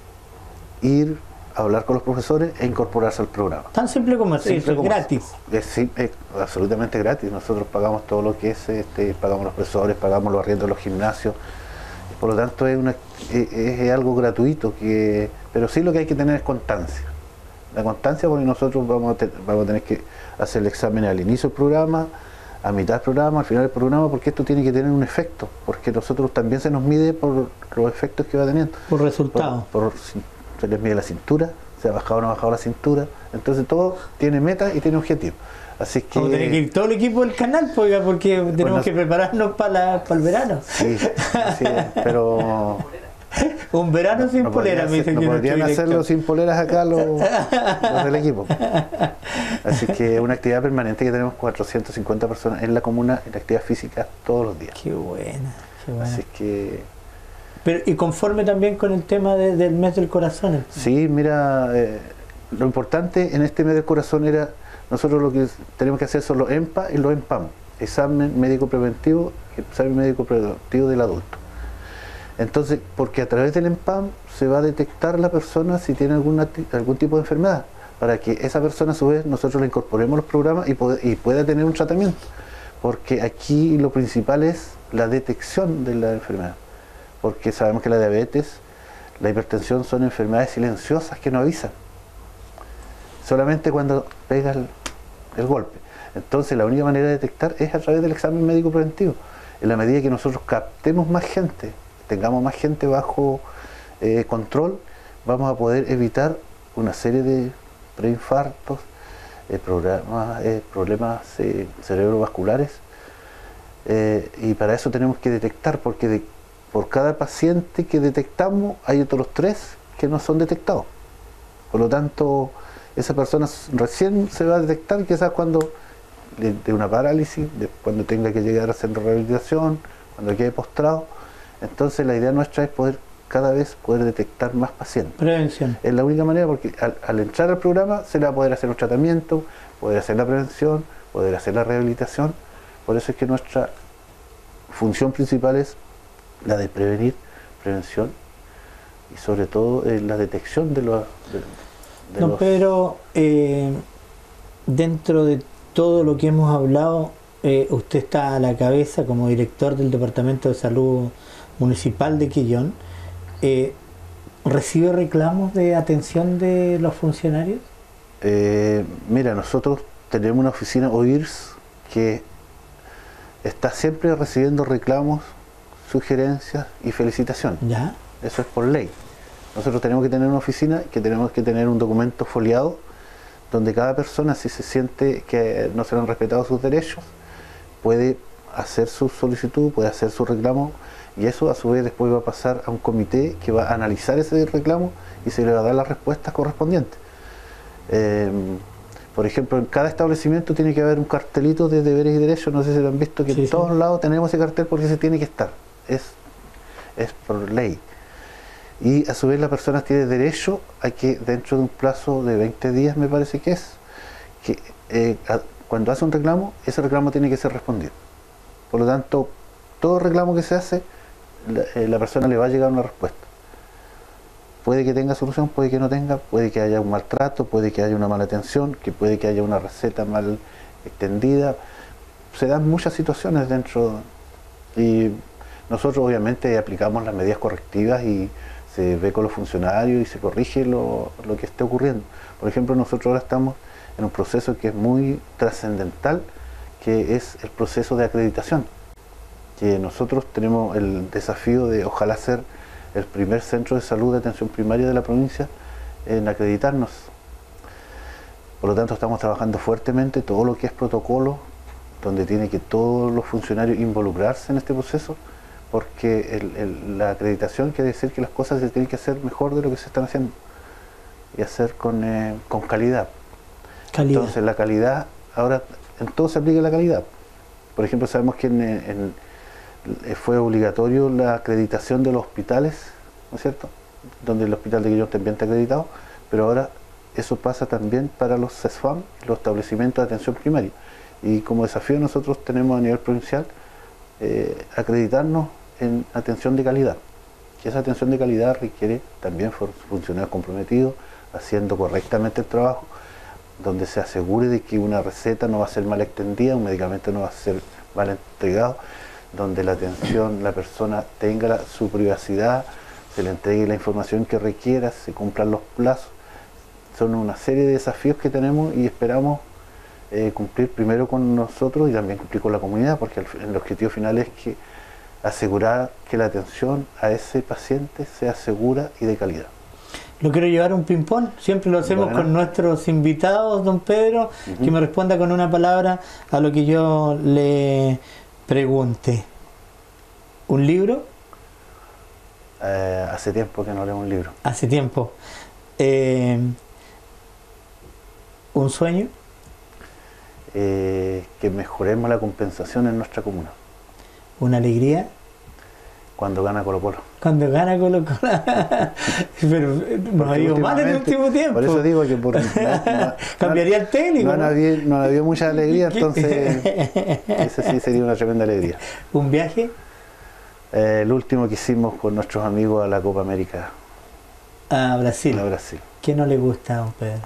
S2: ir a hablar con los profesores e incorporarse al programa.
S1: Tan simple como eso,
S2: Simple
S1: es
S2: como
S1: gratis.
S2: Es, sí, es absolutamente gratis. Nosotros pagamos todo lo que es, este, pagamos los profesores, pagamos los arriendos de los gimnasios. Por lo tanto, es, una, es, es algo gratuito, que, pero sí lo que hay que tener es constancia. La constancia, porque nosotros vamos a, te, vamos a tener que hacer el examen al inicio del programa, a mitad del programa, al final del programa, porque esto tiene que tener un efecto, porque nosotros también se nos mide por los efectos que va teniendo.
S1: Por resultados.
S2: Por, por, se les mide la cintura, se ha bajado o no ha bajado la cintura, entonces todo tiene meta y tiene objetivo. Así que...
S1: Vamos a tener que ir todo el equipo del canal, oiga, porque tenemos
S2: bueno,
S1: que prepararnos para el verano.
S2: Sí, sí, pero...
S1: Un verano sin
S2: no
S1: polera, me dice
S2: no
S1: que
S2: podrían
S1: nuestro
S2: hacerlo
S1: director.
S2: sin poleras acá los, los del equipo. Así que es una actividad permanente que tenemos cuatrocientas cincuenta personas en la comuna en actividad física todos los días.
S1: Qué buena, qué buena.
S2: Así que...
S1: Pero, y conforme también con el tema de, del mes del corazón. Entonces.
S2: Sí, mira, eh, lo importante en este mes del corazón era, nosotros lo que tenemos que hacer son los EMPA y los EMPAM, examen médico preventivo y examen médico preventivo del adulto. Entonces, porque a través del EMPAM se va a detectar la persona si tiene alguna, algún tipo de enfermedad, para que esa persona a su vez nosotros la incorporemos a los programas y, puede, y pueda tener un tratamiento, porque aquí lo principal es la detección de la enfermedad, porque sabemos que la diabetes, la hipertensión son enfermedades silenciosas que no avisan, solamente cuando pega el, el golpe. Entonces la única manera de detectar es a través del examen médico preventivo. En la medida que nosotros captemos más gente, tengamos más gente bajo eh, control, vamos a poder evitar una serie de preinfartos, eh, problemas, eh, problemas eh, cerebrovasculares, eh, y para eso tenemos que detectar, porque de, por cada paciente que detectamos hay otros tres que no son detectados. Por lo tanto, esa persona recién se va a detectar quizás cuando de, de una parálisis, de, cuando tenga que llegar a centro de rehabilitación, cuando quede postrado. Entonces la idea nuestra es poder cada vez poder detectar más pacientes.
S1: Prevención.
S2: Es la única manera, porque al, al entrar al programa se le va a poder hacer un tratamiento, poder hacer la prevención, poder hacer la rehabilitación. Por eso es que nuestra función principal es la de prevenir, prevención y sobre todo eh, la detección de los... De, de
S1: Don
S2: los...
S1: Pedro, eh, dentro de todo lo que hemos hablado, eh, usted está a la cabeza como director del Departamento de Salud Municipal de Quillón. Eh, ¿Recibe reclamos de atención de los funcionarios?
S2: Eh, mira, nosotros tenemos una oficina O I R S que está siempre recibiendo reclamos, sugerencias y felicitaciones.
S1: ¿Ya?
S2: Eso es por ley. Nosotros tenemos que tener una oficina, que tenemos que tener un documento foliado, donde cada persona, si se siente que no se le han respetado sus derechos, puede hacer su solicitud, puede hacer su reclamo, y eso a su vez después va a pasar a un comité que va a analizar ese reclamo y se le va a dar las respuestas correspondientes. Eh, por ejemplo, en cada establecimiento tiene que haber un cartelito de deberes y derechos, no sé si lo han visto, que
S1: sí,
S2: en
S1: sí.
S2: todos lados tenemos ese cartel porque se tiene que estar, es, es por ley. Y a su vez la persona tiene derecho a que dentro de un plazo de veinte días, me parece que es, que eh, a, cuando hace un reclamo, ese reclamo tiene que ser respondido. Por lo tanto, todo reclamo que se hace, la, eh, la persona le va a llegar una respuesta. Puede que tenga solución, puede que no tenga, puede que haya un maltrato, puede que haya una mala atención, que puede que haya una receta mal extendida. Se dan muchas situaciones dentro y nosotros obviamente aplicamos las medidas correctivas y se ve con los funcionarios y se corrige lo, lo que esté ocurriendo. Por ejemplo, nosotros ahora estamos en un proceso que es muy trascendental, que es el proceso de acreditación, que nosotros tenemos el desafío de ojalá ser el primer centro de salud de atención primaria de la provincia en acreditarnos. Por lo tanto, estamos trabajando fuertemente todo lo que es protocolo, donde tiene que todos los funcionarios involucrarse en este proceso, porque el, el, la acreditación quiere decir que las cosas se tienen que hacer mejor de lo que se están haciendo y hacer con, eh, con calidad. calidad. Entonces la calidad, ahora en todo se aplica la calidad. Por ejemplo, sabemos que en, en, fue obligatorio la acreditación de los hospitales, ¿no es cierto? Donde el hospital de Quillón también está acreditado, pero ahora eso pasa también para los CESFAM, los establecimientos de atención primaria. Y como desafío nosotros tenemos a nivel provincial eh, acreditarnos en atención de calidad. Que esa atención de calidad requiere también funcionarios comprometidos, haciendo correctamente el trabajo, donde se asegure de que una receta no va a ser mal extendida, un medicamento no va a ser mal entregado, donde la atención, la persona tenga la, su privacidad, se le entregue la información que requiera, se cumplan los plazos. Son una serie de desafíos que tenemos y esperamos eh, cumplir primero con nosotros y también cumplir con la comunidad, porque el, el objetivo final es que asegurar que la atención a ese paciente sea segura y de calidad.
S1: Lo quiero llevar un ping-pong, siempre lo hacemos bueno. con nuestros invitados, don Pedro, uh-huh. que me responda con una palabra a lo que yo le pregunte. ¿Un libro?
S2: Eh, hace tiempo que no leo un libro.
S1: Hace tiempo. Eh, ¿Un sueño?
S2: Eh, que mejoremos la compensación en nuestra comuna.
S1: ¿Una alegría?
S2: Cuando gana Colo Colo.
S1: Cuando gana Colo Colo. Pero nos ha ido mal en el último tiempo.
S2: Por eso digo que por, no, no,
S1: cambiaría el técnico.
S2: No, había, no había mucha alegría, entonces ese sí sería una tremenda alegría.
S1: ¿Un viaje?
S2: Eh, el último que hicimos con nuestros amigos a la Copa América.
S1: A Brasil.
S2: A Brasil.
S1: ¿Qué no le gusta, don Pedro?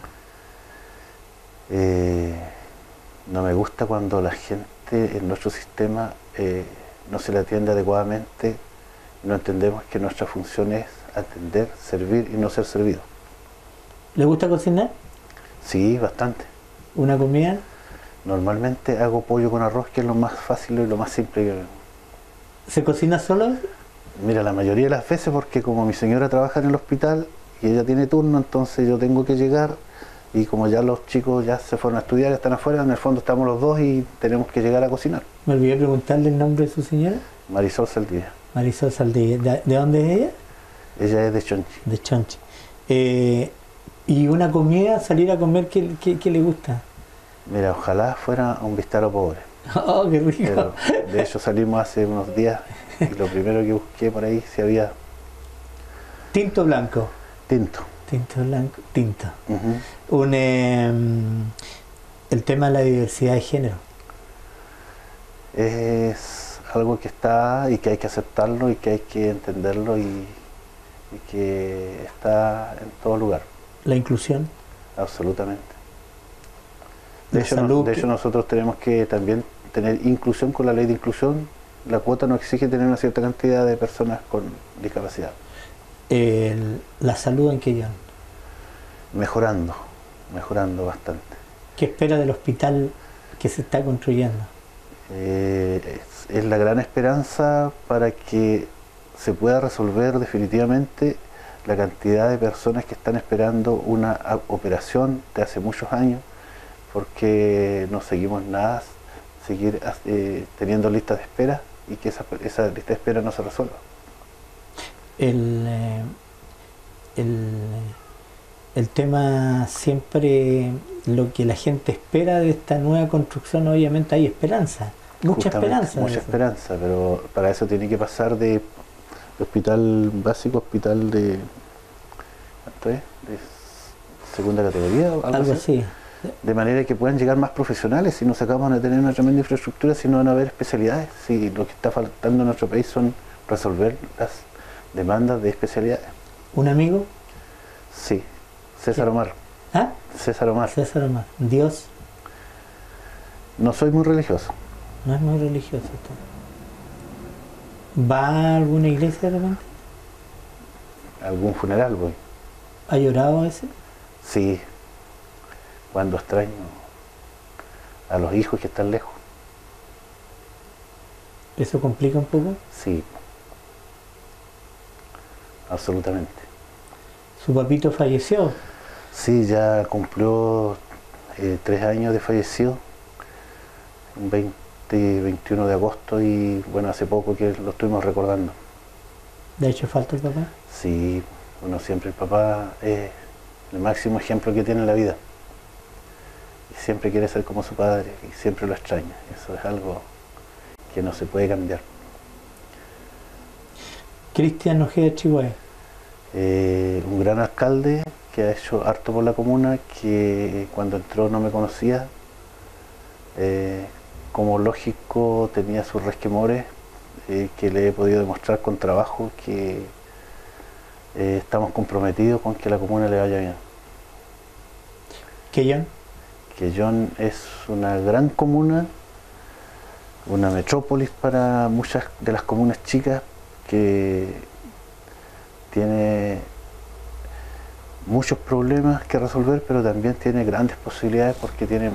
S2: Eh, no me gusta cuando la gente en nuestro sistema eh, no se le atiende adecuadamente. No entendemos que nuestra función es atender, servir y no ser servido.
S1: ¿Le gusta cocinar?
S2: Sí, bastante.
S1: ¿Una comida?
S2: Normalmente hago pollo con arroz, que es lo más fácil y lo más simple que...
S1: ¿Se cocina solo?
S2: Mira, la mayoría de las veces, porque como mi señora trabaja en el hospital y ella tiene turno, entonces yo tengo que llegar, y como ya los chicos ya se fueron a estudiar, están afuera, en el fondo estamos los dos y tenemos que llegar a cocinar.
S1: Me olvidé preguntarle el nombre de su señora.
S2: Marisol Saldivia. Marisol
S1: Saldivia. ¿De, ¿De dónde es ella?
S2: Ella es de Chonchi.
S1: De Chonchi. Eh, ¿Y una comida, salir a comer, qué, qué, qué le gusta?
S2: Mira, ojalá fuera un bistaro pobre.
S1: ¡Oh, qué rico!
S2: Pero, de hecho salimos hace unos días y lo primero que busqué por ahí si había...
S1: ¿Tinto blanco?
S2: Tinto.
S1: Tinto blanco, tinto.
S2: Uh-huh.
S1: Un, eh, el tema de la diversidad de género.
S2: Es algo que está y que hay que aceptarlo y que hay que entenderlo y, y que está en todo lugar.
S1: ¿La inclusión?
S2: Absolutamente. De hecho, no, de hecho nosotros tenemos que también tener inclusión con la ley de inclusión. La cuota nos exige tener una cierta cantidad de personas con discapacidad.
S1: El, ¿La salud en Quillón?
S2: Mejorando, mejorando bastante.
S1: ¿Qué espera del hospital que se está construyendo?
S2: Eh, es, es la gran esperanza para que se pueda resolver definitivamente la cantidad de personas que están esperando una operación de hace muchos años, porque no seguimos nada, seguir eh, teniendo listas de espera y que esa, esa lista de espera no se resuelva.
S1: El, eh, el, el tema siempre, lo que la gente espera de esta nueva construcción, obviamente hay esperanza, mucha esperanza.
S2: Mucha esperanza, pero para eso tiene que pasar de, de hospital básico a hospital de, ¿cuánto es? De segunda categoría o algo,
S1: algo
S2: así.
S1: así.
S2: De manera que puedan llegar más profesionales. Si no sacamos de tener una tremenda infraestructura, si no van a haber especialidades. Si lo que está faltando en nuestro país son resolver las demandas de especialidades.
S1: ¿Un amigo?
S2: Sí, César Omar.
S1: ¿Ah?
S2: César Omar.
S1: César Omar. ¿Dios?
S2: No soy muy religioso.
S1: No es muy religioso esto. ¿Va a alguna iglesia de repente?
S2: ¿Algún funeral voy?
S1: ¿Ha llorado a veces?
S2: Sí, cuando extraño a los hijos que están lejos.
S1: ¿Eso complica un poco?
S2: Sí, absolutamente.
S1: ¿Su papito falleció?
S2: Sí, ya cumplió eh, tres años de fallecido, un veinte, veintiuno de agosto, y bueno, hace poco que lo estuvimos recordando.
S1: ¿Le ha hecho falta el papá?
S2: Sí, bueno, siempre el papá es el máximo ejemplo que tiene en la vida. Y siempre quiere ser como su padre y siempre lo extraña. Eso es algo que no se puede cambiar.
S1: Cristian Ojeda Chihuahua.
S2: Eh, un gran alcalde que ha hecho harto por la comuna, que cuando entró no me conocía. Eh, como lógico tenía sus resquemores, eh, que le he podido demostrar con trabajo que eh, estamos comprometidos con que la comuna le vaya bien.
S1: ¿Quellón?
S2: Quellón es una gran comuna, una metrópolis para muchas de las comunas chicas, que tiene muchos problemas que resolver, pero también tiene grandes posibilidades porque tiene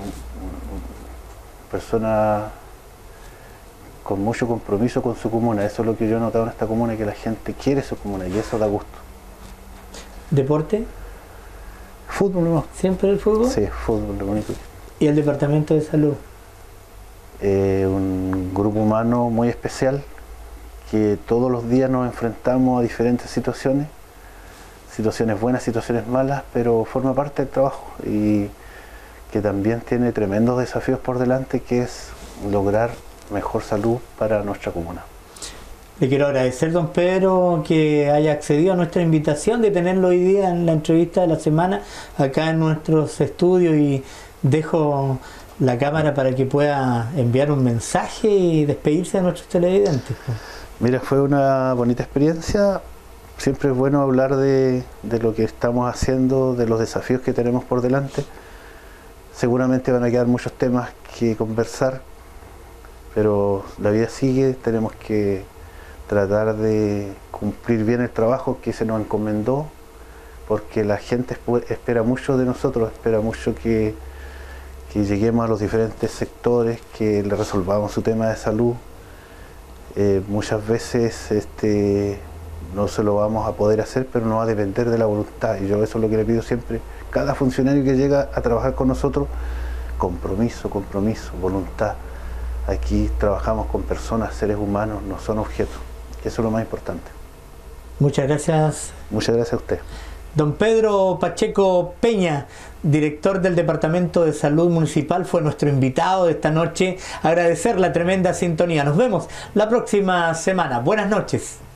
S2: personas con mucho compromiso con su comuna. Eso es lo que yo he notado en esta comuna, que la gente quiere su comuna y eso da gusto.
S1: ¿Deporte?
S2: Fútbol, ¿no?
S1: ¿Siempre el fútbol?
S2: Sí, fútbol, lo único.
S1: ¿Y el departamento de salud?
S2: Eh, un grupo humano muy especial, que todos los días nos enfrentamos a diferentes situaciones, situaciones buenas, situaciones malas, pero forma parte del trabajo y que también tiene tremendos desafíos por delante, que es lograr mejor salud para nuestra comuna.
S1: Le quiero agradecer, don Pedro, que haya accedido a nuestra invitación de tenerlo hoy día en la entrevista de la semana acá en nuestros estudios, y dejo la cámara para que pueda enviar un mensaje y despedirse de nuestros televidentes.
S2: Mira, fue una bonita experiencia. Siempre es bueno hablar de, de lo que estamos haciendo, de los desafíos que tenemos por delante. Seguramente van a quedar muchos temas que conversar, pero la vida sigue, tenemos que tratar de cumplir bien el trabajo que se nos encomendó, porque la gente espera mucho de nosotros, espera mucho que, que lleguemos a los diferentes sectores, que le resolvamos su tema de salud. Eh, muchas veces este, no se lo vamos a poder hacer, pero no va a depender de la voluntad, y yo eso es lo que le pido siempre. Cada funcionario que llega a trabajar con nosotros, compromiso, compromiso, voluntad. Aquí trabajamos con personas, seres humanos, no son objetos. Eso es lo más importante.
S1: Muchas gracias.
S2: Muchas gracias a usted.
S1: Don Pedro Pacheco Peña, director del Departamento de Salud Municipal, fue nuestro invitado de esta noche. Agradecer la tremenda sintonía. Nos vemos la próxima semana. Buenas noches.